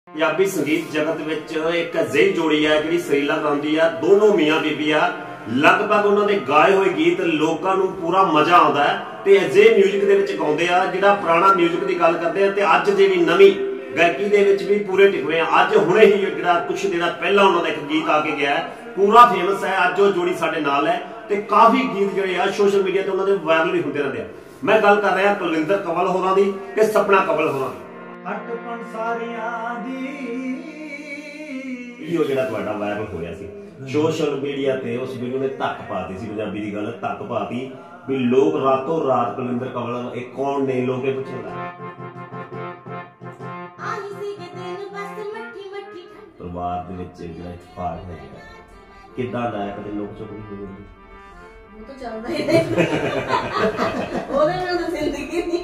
पंजाबी संगीत जगत विच एक अजिही जोड़ी है जिहड़ी सरीला गाउंदी आ। दोनों मियां बीबी आ। लगभग उन्होंने गाए हुए गीत लोगों को पूरा मजा आता है ते अजिहे म्यूजिक दे विच गाउंदे आ जिहड़ा पुराना म्यूजिक की गल करते हैं ते अज जिहड़ी नवीं गायकी दे विच भी पूरे टिकवे हैं। अज हुणे ही जिहड़ा कुछ दिन पहला उन्होंने एक गीत आके गया है, पूरा फेमस है। अज वो जोड़ी साडे नाल है ते काफ़ी गीत जिहड़े आ सोशल मीडिया ते उन्होंने वायरल भी होंदे रहंदे आ। मैं गल कर रहा कुलविंदर कंवल होरां दी ते सपना कंवल होरां दी। हटपन सारियां दी वीडियो जिहड़ा तुहाडा वायरल होया सी सोशल मीडिया ते, उस वीडियो ने धक्क पाती सी, पंजाबी दी गल धक्क पाती भी लोग रातों रात कुलविंदर कंवल एक कौन ने लोग पुछण लगे। परिवार दे विच जिहड़ा इत्तेफाक है किदां दा है, कदे लोग चुप नहीं होंदे। वो तो चलदा ही नहीं ओदे में तो जिंदगी नहीं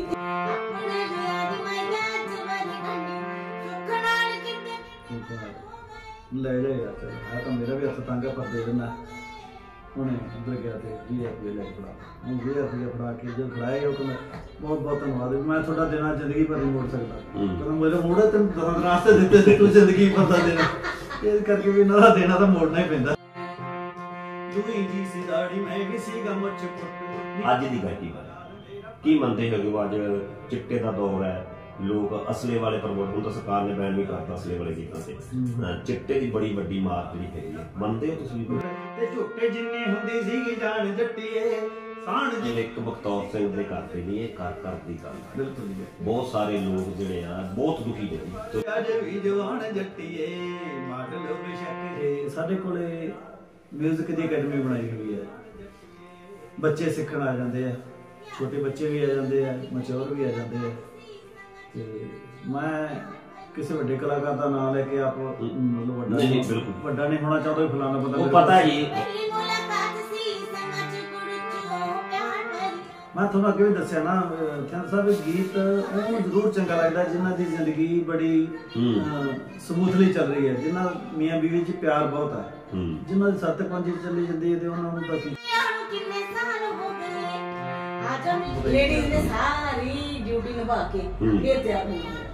ले ले यार, चल है तो मेरा भी हथ तंग पर दे देना। उन्हें अंदर गया थे 20 रुपये ले फड़ा, 20 रुपये फड़ा के जब फड़ाए वो कहना बहुत बहुत धन्यवाद, मैं थोड़ा देना जिंदगी भर नहीं मोड़ सकता। कहना मेरे मोड़े तुम रास्ते देते थे, तू जिंदगी भर दा देना, इस करके भी ना देना तो मोड़ना ही पैंदा। दुई जी सी दाढ़ी मैं भी सीगा मुझ पुट आज दी गायकी की मनते हो कि अज चिट्टे का दौर है, लोग असले वाले प्रमोट हूं तो सरकार ने बैन भी करता असले वाले गीतों से। चिट्टे की बड़ी वड्डी मार जी है, मनते हो तुसीं? ते झोटे जिन्नी हुंदी सीगी जान जट्टीए साण जी एक बखतौर सिंह दे करते नहीं, ये कर दी गल। बिल्कुल बहुत सारे लोग जिहड़े आ बहुत दुखी ने तो अज भी जवान जट्टीए माडल बेशक है। साडे कोले म्यूजिक दी अकेडमी बनाई हुई है, बच्चे सीखण आ जाते हैं, छोटे बच्चे भी आ जाते हैं, मैच्योर भी आ जाते हैं। मैं किसी बड़े कलाकार का नाम लेके आप मतलब नहीं बिल्कुल बड़ा नहीं होना चाहता, फलाना पता वो पता ही। मैं थोड़ा अगे भी दस्या ना चंद साहब, गीत उन्होंने जरूर चंगा लगता जिन्हों की जिंदगी बड़ी समूथली चल रही है, जिन्हों मियां बीवी च प्यार बहुत है, जिन्हों की 7-5 चली जाती है तो उन्होंने लेडीज ने सारी ड्यूटी निभा के फिर तैयार हो गए।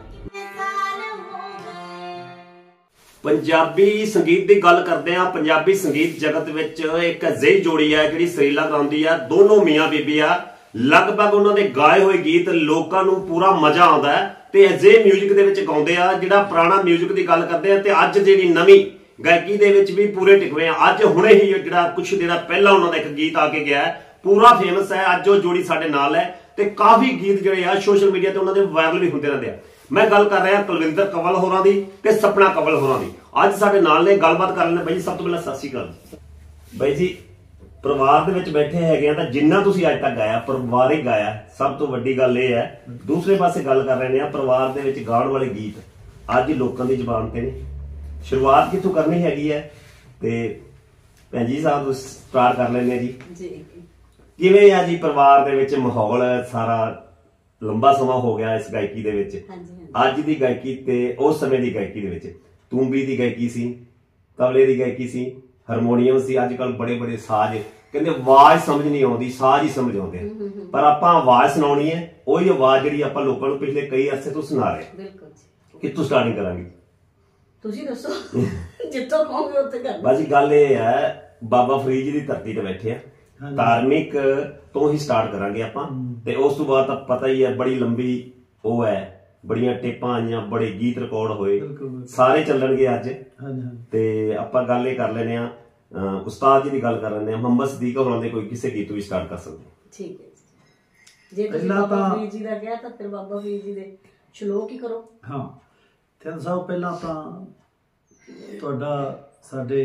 पंजाबी संगीत की गल करते हैं। पंजाबी संगीत जगत विच एक अजिही जोड़ी है जिहड़ी सरीला गाउंदी आ। दोनों मियां बीबी आ। लगभग उन्होंने गाए हुए गीत लोगों को पूरा मजा आता है ते अजिहे म्यूजिक दे विच गाउंदे आ जिहड़ा पुराना म्यूजिक की गल करते हैं ते अज जिहड़ी नवीं गायकी दे विच भी पूरे टिकवे हैं। अज हुणे ही जिहड़ा कुछ दिन पहला उन्होंने एक गीत आके गया है, पूरा फेमस है। अज वो जोड़ी साडे नाल है ते काफ़ी गीत जिहड़े आ सोशल मीडिया ते उन्होंने वायरल भी होंदे रहंदे आ। मैं गल कर रहा कुलविंदर कंवल होरां दी ते सपना कंवल होरां दी। अज साडे नाल ने गलबात कर लेने। बाई जी सब तो पहला सत श्री अकाल। बाई जी परिवार दे विच बैठे हैगे आ तां जिन्ना तुसीं अज तक गाया परिवार ही गाया, सब तो वड्डी गल इह है। दूसरे पासे गल कर रहे हैं परिवार दे विच गाउण वाले गीत अज लोकां दी जुबान ते ने, शुरुआत कित्थों करनी हैगी है ते भैन जी साहब स्टार्ट कर लेने जी। किवें आ जी परिवार दे विच माहौल सारा लंबा समा हो गया इस गायकी दे विच, अज दी गायकी ते उस समय दी गायकी दे विच तूंबी दी गायकी सी, तबले दी गायकी सी, हारमोनीयम सी, अजकल बड़े बड़े साज कहंदे आवाज समझ नहीं आउंदी, साज ही समझ आउंदे, पर आपां आवाज सुणाउणी है ओही आवाज जिहड़ी आपां लोकां नूं पिछले कई अरसे तो सुणा रहे। बिल्कुल कित्थों स्टार्टिंग करांगे तुसीं दसो जित्थों कहोगे उत्थे कर। बाजी गल इह है बाबा फरीद जी दी धरती ते बैठे आ, धार्मिक तो ही स्टार्ट करांगे आपां ते उस तो बाद पता ही है बड़ी लंबी वो है, बड़ियां टेपां आईयां, बड़े गीत रिकॉर्ड होए, सारे चलणगे अज ते आपां गल इह कर लैने आ उस्ताद जी दी गल कर लैने आ। मोहम्मद सदीक होरां दे कोई किसे गीत भी स्टार्ट कर सकदे। ठीक है जे तुसीं बाबा फरीद जी दा कहा तां फिर बाबा फरीद जी दे श्लोक ही करो। हाँ चंद साहब पहला तां तुहाडा साडे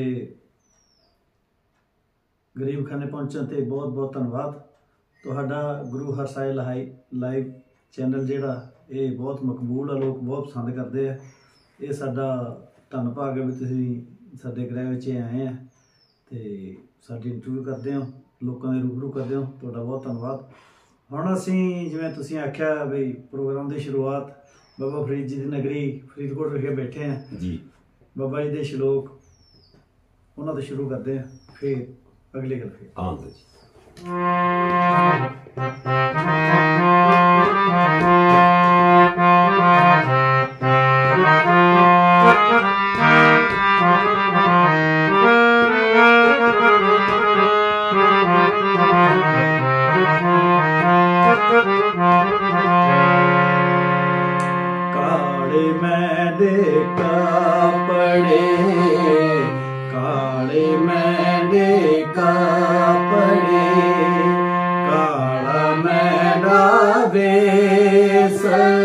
गरीब खाने पहुंचने ते बहुत बहुत धन्यवाद। तुहाडा गुरु हरसाए लाइव चैनल जिहड़ा ये बहुत मकबूल है, लोग बहुत पसंद करते हैं। ये साडा धन भाग है भी तुसीं साडे गृह विच आए हैं ते साडी इंटरव्यू करते हो, लोगों के रूबरू करते हो, तुहाडा बहुत धन्यवाद। हुण असीं जिवें तुसीं आख्या भी प्रोग्राम की शुरुआत बाबा फरीद जी की नगरी फरीदकोट विखे बैठे हैं जी, बाबा जी के श्लोक उन्होंने शुरू करते हैं, फिर अगली गल फिर काले मैंने कपड़े, काले मैंने कपड़े, काला मैंने वेश,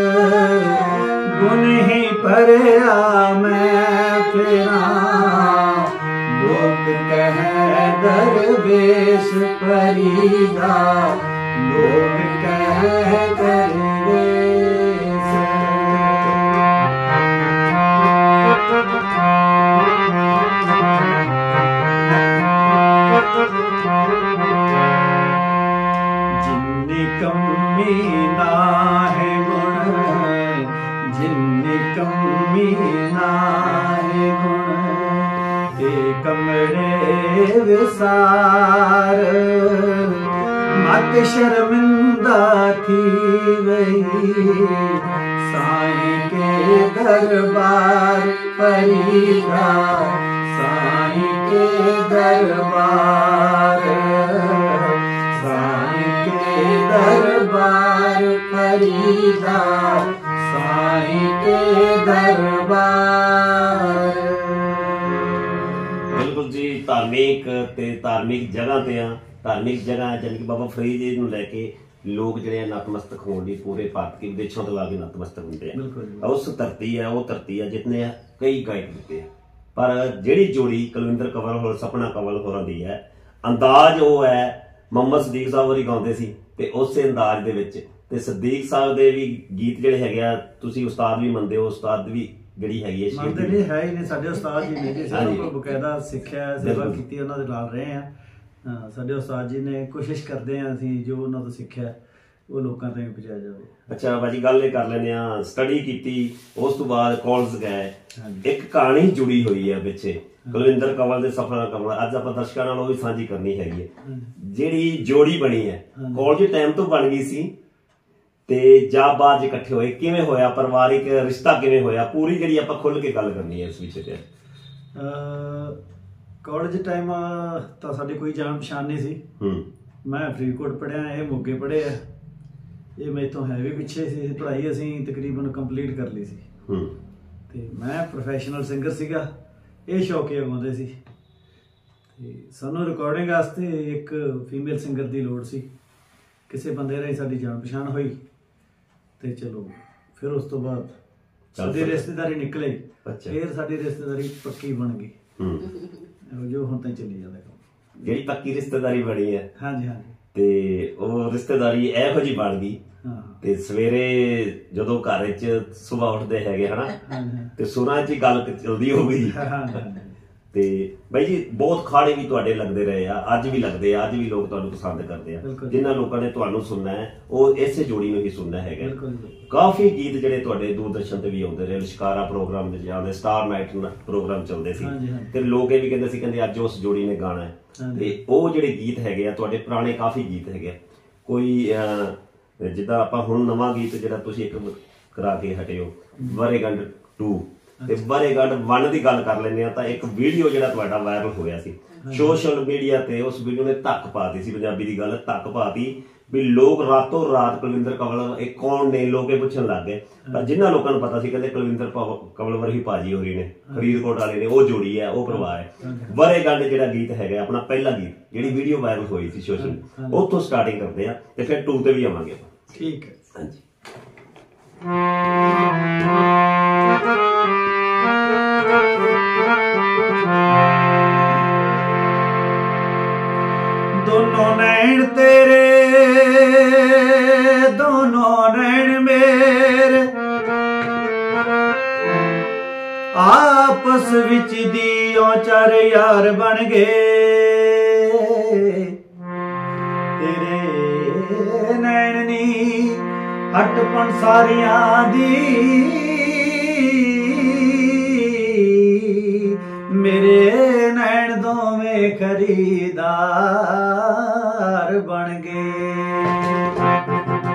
गुन ही भरिया मैं फिरा, लोग कह दरवेश फरीदा, लोग कह दरवेश। जिन्नी कमी ना है गुण, जिन्नी कमी ना है गुण, ते कमरे विसार, मत शर्मिंदा थी वही, साईं के दरबार फरीदा, साईं के दरबार, साईं के दरबार फरीदा, साईं के दरबार। बिल्कुल जी, धार्मिक ते धार्मिक जगह ते आ, धार्मिक जगह जानी कि बाबा फरीद जी ਨੂੰ ਲੈ ਕੇ ਲੋਕ ਜਿਹੜੇ ਨਤਮਸਤਕ ਹੋਣ ਲਈ ਪੂਰੇ ਭਾਰਤ ਕੇ ਵਿਦੇਸ਼ਾਂ ਤੋਂ ਆ ਕੇ ਨਤਮਸਤਕ ਹੁੰਦੇ ਆ। ਉਸ ਧਰਤੀ ਹੈ, ਉਹ ਧਰਤੀ ਹੈ ਜਿਤਨੇ ਕਈ ਗਾਇਕ ਦਿੱਤੇ ਆ, ਪਰ ਜਿਹੜੀ ਜੋੜੀ ਕੁਲਵਿੰਦਰ ਕੰਵਲ ਹੋਰ ਸਪਨਾ ਕੰਵਲ ਹੋਰਾਂ ਦੀ ਹੈ, ਅੰਦਾਜ਼ ਉਹ ਹੈ ਮੁਹੰਮਦ ਸਦੀਕ ਸਾਹਿਬ ਹੋਰੀ ਗਾਉਂਦੇ ਸੀ ਤੇ ਉਸੇ ਅੰਦਾਜ਼ ਦੇ ਵਿੱਚ, ਤੇ ਸਦੀਕ ਸਾਹਿਬ ਦੇ ਵੀ ਗੀਤ ਜਿਹੜੇ ਹੈਗੇ ਆ, ਤੁਸੀਂ ਉਸਤਾਦ ਵੀ ਮੰਨਦੇ ਹੋ, ਉਸਤਾਦ ਵੀ ਜਿਹੜੀ ਹੈਗੀ ਹੈ ਮੰਨਦੇ ਨਹੀਂ ਹੈ ਹੀ ਨਹੀਂ, ਸਾਡੇ ਉਸਤਾਦ ਜੀ ਨੇ ਜੀ, ਸਾਨੂੰ ਕੋਈ ਬਕਾਇਦਾ ਸਿੱਖਿਆ ਸੇਵਾ ਕੀਤੀ, ਉਹਨਾਂ ਦੇ ਨਾਲ ਰਹੇ ਆ। ਸਾਡੇ ਉਸਤਾਦ ਜੀ ਨੇ ਕੋਸ਼ਿਸ਼ ਕਰਦੇ ਆ ਅਸੀਂ ਜੋ ਉਹਨਾਂ ਤੋਂ ਸਿੱਖਿਆ ਉਹ ਲੋਕਾਂ ਤੱਕ ਪਹੁੰਚਾਇਆ ਜਾਵੇ। ਅੱਛਾ ਬਾਜੀ, ਗੱਲ ਇਹ ਕਰ ਲੈਂਦੇ ਆ, ਸਟੱਡੀ ਕੀਤੀ, ਉਸ ਤੋਂ ਬਾਅਦ ਕਾਲਜ ਗਏ, ਇੱਕ ਕਹਾਣੀ ਜੁੜੀ ਹੋਈ ਹੈ ਪਿੱਛੇ ਕੁਲਵਿੰਦਰ ਕੰਵਲ ਦੇ ਸਫਰ ਕੰਵਲ, ਅੱਜ ਆਪਾਂ ਦਰਸ਼ਕਾਂ ਨਾਲ ਉਹ ਵੀ ਸਾਂਝੀ ਕਰਨੀ ਹੈਗੀ ਹੈ। ਜਿਹੜੀ ਜੋੜੀ ਬਣੀ ਹੈ ਕਾਲਜ ਟਾਈਮ ਤੋਂ ਬਣ ਗਈ ਸੀ ਤੇ ਜਾਂ ਬਾਅਦ ਇਕੱਠੇ ਹੋਏ, ਕਿਵੇਂ ਹੋਇਆ, ਪਰਿਵਾਰਿਕ ਰਿਸ਼ਤਾ ਕਿਵੇਂ ਹੋਇਆ, ਪੂਰੀ ਜਿਹੜੀ ਆਪਾਂ ਖੁੱਲ ਕੇ ਗੱਲ ਕਰਨੀ ਹੈ ਇਸ ਵਿਸ਼ੇ ਤੇ। ਕਾਲਜ ਟਾਈਮ ਤਾਂ ਸਾਡੀ ਕੋਈ ਜਾਣ ਪਛਾਣ ਨਹੀਂ ਸੀ। ਮੈਂ ਫਰੀਦਕੋਟ ਪੜ੍ਹਿਆ, ਇਹ ਮੋਗੇ ਪੜ੍ਹੇ ਆ, ਇਹ ਮੇਰੇ ਤੋਂ ਹੈ ਵੀ ਪਿੱਛੇ ਸੀ ਪੜ੍ਹਾਈ, ਅਸੀਂ ਤਕਰੀਬਨ ਕੰਪਲੀਟ ਕਰ ਲਈ ਸੀ। ਤੇ ਮੈਂ ਪ੍ਰੋਫੈਸ਼ਨਲ ਸਿੰਗਰ ਸੀਗਾ, ਇਹ ਸ਼ੌਕੀਆ ਗਾਉਂਦੇ ਸੀ, ਤੇ ਸਾਨੂੰ ਰਿਕਾਰਡਿੰਗ ਵਾਸਤੇ ਇੱਕ ਫੀਮੇਲ ਸਿੰਗਰ ਦੀ ਲੋੜ ਸੀ। ਕਿਸੇ ਬੰਦੇ ਰਾਹੀਂ ਸਾਡੀ ਜਾਣ ਪਛਾਣ ਹੋਈ ਤੇ ਚਲੋ ਫਿਰ ਉਸ ਤੋਂ ਬਾਅਦ ਸਾਡੀ ਰਿਸ਼ਤੇਦਾਰੀ ਨਿਕਲੇ, ਫਿਰ ਸਾਡੀ ਰਿਸ਼ਤੇਦਾਰੀ ਪੱਕੀ ਬਣ ਗਈ, ਜੋ ਹੁਣ ਤਾਂ ਚੱਲੀ ਜਾਂਦਾ ਕੰਮ। ਜਿਹੜੀ ਪੱਕੀ ਰਿਸ਼ਤੇਦਾਰੀ ਬਣੀ ਹੈ, ਹਾਂਜੀ ਹਾਂਜੀ, ਤੇ ਉਹ ਰਿਸ਼ਤੇਦਾਰੀ ਇਹੋ ਜਿਹੀ ਬਣ ਗਈ ਤੇ ਸਵੇਰੇ ਜਦੋਂ ਘਰ ਵਿੱਚ ਸੁਬਾਹ ਉੱਠਦੇ ਹੈਗੇ ਹਨਾ, ਤੇ ਸੁਰਾਂ 'ਚ ਹੀ ਗੱਲ ਚਲਦੀ ਹੋ ਗਈ। ਤੇ ਬਾਈ ਜੀ ਬਹੁਤ ਖਾੜੇ ਵੀ ਤੁਹਾਡੇ ਲੱਗਦੇ ਰਹੇ ਆ, ਅੱਜ ਵੀ ਲੱਗਦੇ ਆ, ਅੱਜ ਵੀ ਲੋਕ ਤੁਹਾਨੂੰ ਪਸੰਦ ਕਰਦੇ ਆ। ਜਿਨ੍ਹਾਂ ਲੋਕਾਂ ਨੇ ਤੁਹਾਨੂੰ ਸੁਣਨਾ ਹੈ ਉਹ ਇਸੇ ਜੋੜੀ ਨੂੰ ਹੀ ਸੁਣਨਾ ਹੈਗਾ। ਕਾਫੀ ਗੀਤ ਜਿਹੜੇ ਤੁਹਾਡੇ ਦੂਰਦਰਸ਼ਨ ਤੇ ਵੀ ਆਉਂਦੇ ਰਹੇ, ਲਿਸ਼ਕਾਰਾ ਪ੍ਰੋਗਰਾਮ ਦੇ ਜਾਂਦੇ, ਸਟਾਰ ਨਾਈਟ ਪ੍ਰੋਗਰਾਮ ਚੱਲਦੇ ਸੀ, ਤੇ ਲੋਕ ਇਹ ਵੀ ਕਹਿੰਦੇ ਸੀ, ਕਹਿੰਦੇ ਅੱਜ ਉਸ ਜੋੜੀ ਨੇ ਗਾਣਾ ਹੈ। ਤੇ ਉਹ ਜਿਹੜੇ ਗੀਤ ਹੈਗੇ ਆ ਤੁਹਾਡੇ ਪੁਰਾਣੇ ਕਾਫੀ ਗੀਤ ਹੈਗੇ ਆ, ਕੋਈ ਜਿੱਦਾਂ ਆਪਾਂ ਹੁਣ ਨਵਾਂ ਗੀਤ ਜਿਹੜਾ ਤੁਸੀਂ ਇੱਕ ਕਰਾ ਕੇ ਹਟੇ ਹੋ ਵਰੇਗੰਢ 2 ਤੇ ਵਰੇਗੰਢ 1 ਦੀ ਗੱਲ ਕਰ ਲੈਂਦੇ ਆ, ਤਾਂ ਇੱਕ ਵੀਡੀਓ ਜਿਹੜਾ ਤੁਹਾਡਾ ਵਾਇਰਲ ਹੋਇਆ ਸੀ ਸੋਸ਼ਲ ਮੀਡੀਆ ਤੇ, ਉਸ ਵੀਡੀਓ ਨੇ ਧੱਕ ਪਾਤੀ ਸੀ, ਪੰਜਾਬੀ ਦੀ ਗੱਲ ਧੱਕ ਪਾਤੀ ਵੀ ਲੋਕ ਰਾਤੋਂ ਰਾਤ ਕੁਲਵਿੰਦਰ ਕੰਵਲ ਇਹ ਕੌਣ ਨੇ ਲੋਕ ਇਹ ਪੁੱਛਣ ਲੱਗ ਗਏ। ਪਰ ਜਿਨ੍ਹਾਂ ਲੋਕਾਂ ਨੂੰ ਪਤਾ ਸੀ ਕਹਿੰਦੇ ਕੁਲਵਿੰਦਰ ਕੰਵਲ ਵਰਗੀ ਭਾਜੀ ਹੋਰੀ ਨੇ, ਫਰੀਦਕੋਟ ਵਾਲੇ ਨੇ, ਉਹ ਜੋੜੀ ਹੈ, ਉਹ ਪਰਿਵਾਰ ਹੈ। ਵਰੇਗੰਢ ਜਿਹੜਾ ਗੀਤ ਹੈਗਾ ਆਪਣਾ ਪਹਿਲਾ ਗੀਤ, ਜਿਹੜੀ ਵੀਡੀਓ ਵਾਇਰਲ ਹੋਈ ਸੀ ਸੋਸ਼ਲ, ਉੱਥੋਂ ਸਟਾਰਟਿੰਗ ਕਰਦੇ ਆ ਤੇ ਫਿਰ 2 ਤੇ ਵੀ ਆਵਾਂਗੇ ਆਪਾਂ। ਠੀਕ ਹੈ, ਹਾਂਜੀ। दोनों नैन तेरे, दोनों नैन मेरे, आपस विच दियों चार यार बन गए। तेरे नैन नी हटपन सारियां दी, मेरे नैन दोवें खरीदार बन गए।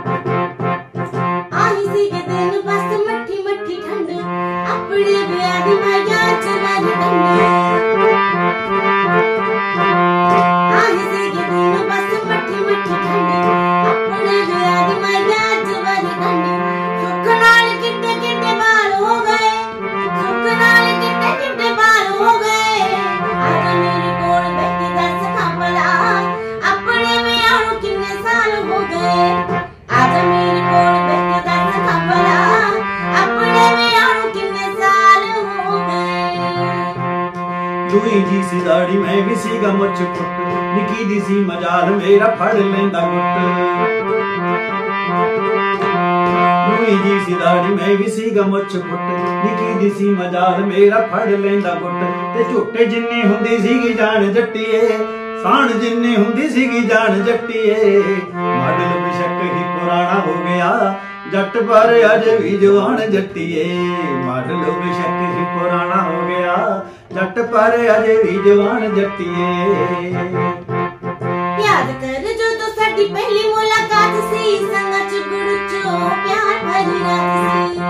आही सी के दिन बस मट्ठी मट्ठी ठंड, अपने ब्याह दी लुई जी सी दाढ़ी मैं भी सीगा मुच पुट निकी दी सी मजाल मेरा फड़ लेंदा गुट लुई जी सी दाढ़ी मैं भी सीगा मुच पुट निकी दी सी मजाल मेरा फड़ लेंदा गुट ते झूठे जिन्नी हुंदी सीगी जान जट्टीए साण जिन्नी हुंदी सीगी जान जट्टीए मॉडल बेशक ही पुराना हो गया जट पर अज भी जवान जट्टीए मॉडल बेशक ही पुराना हो गया जट पर अज भी जवान जट्टीए याद कर जो तो साडी पहली मुलाकात सी संग च गुड़ चो प्यार भरी रात सी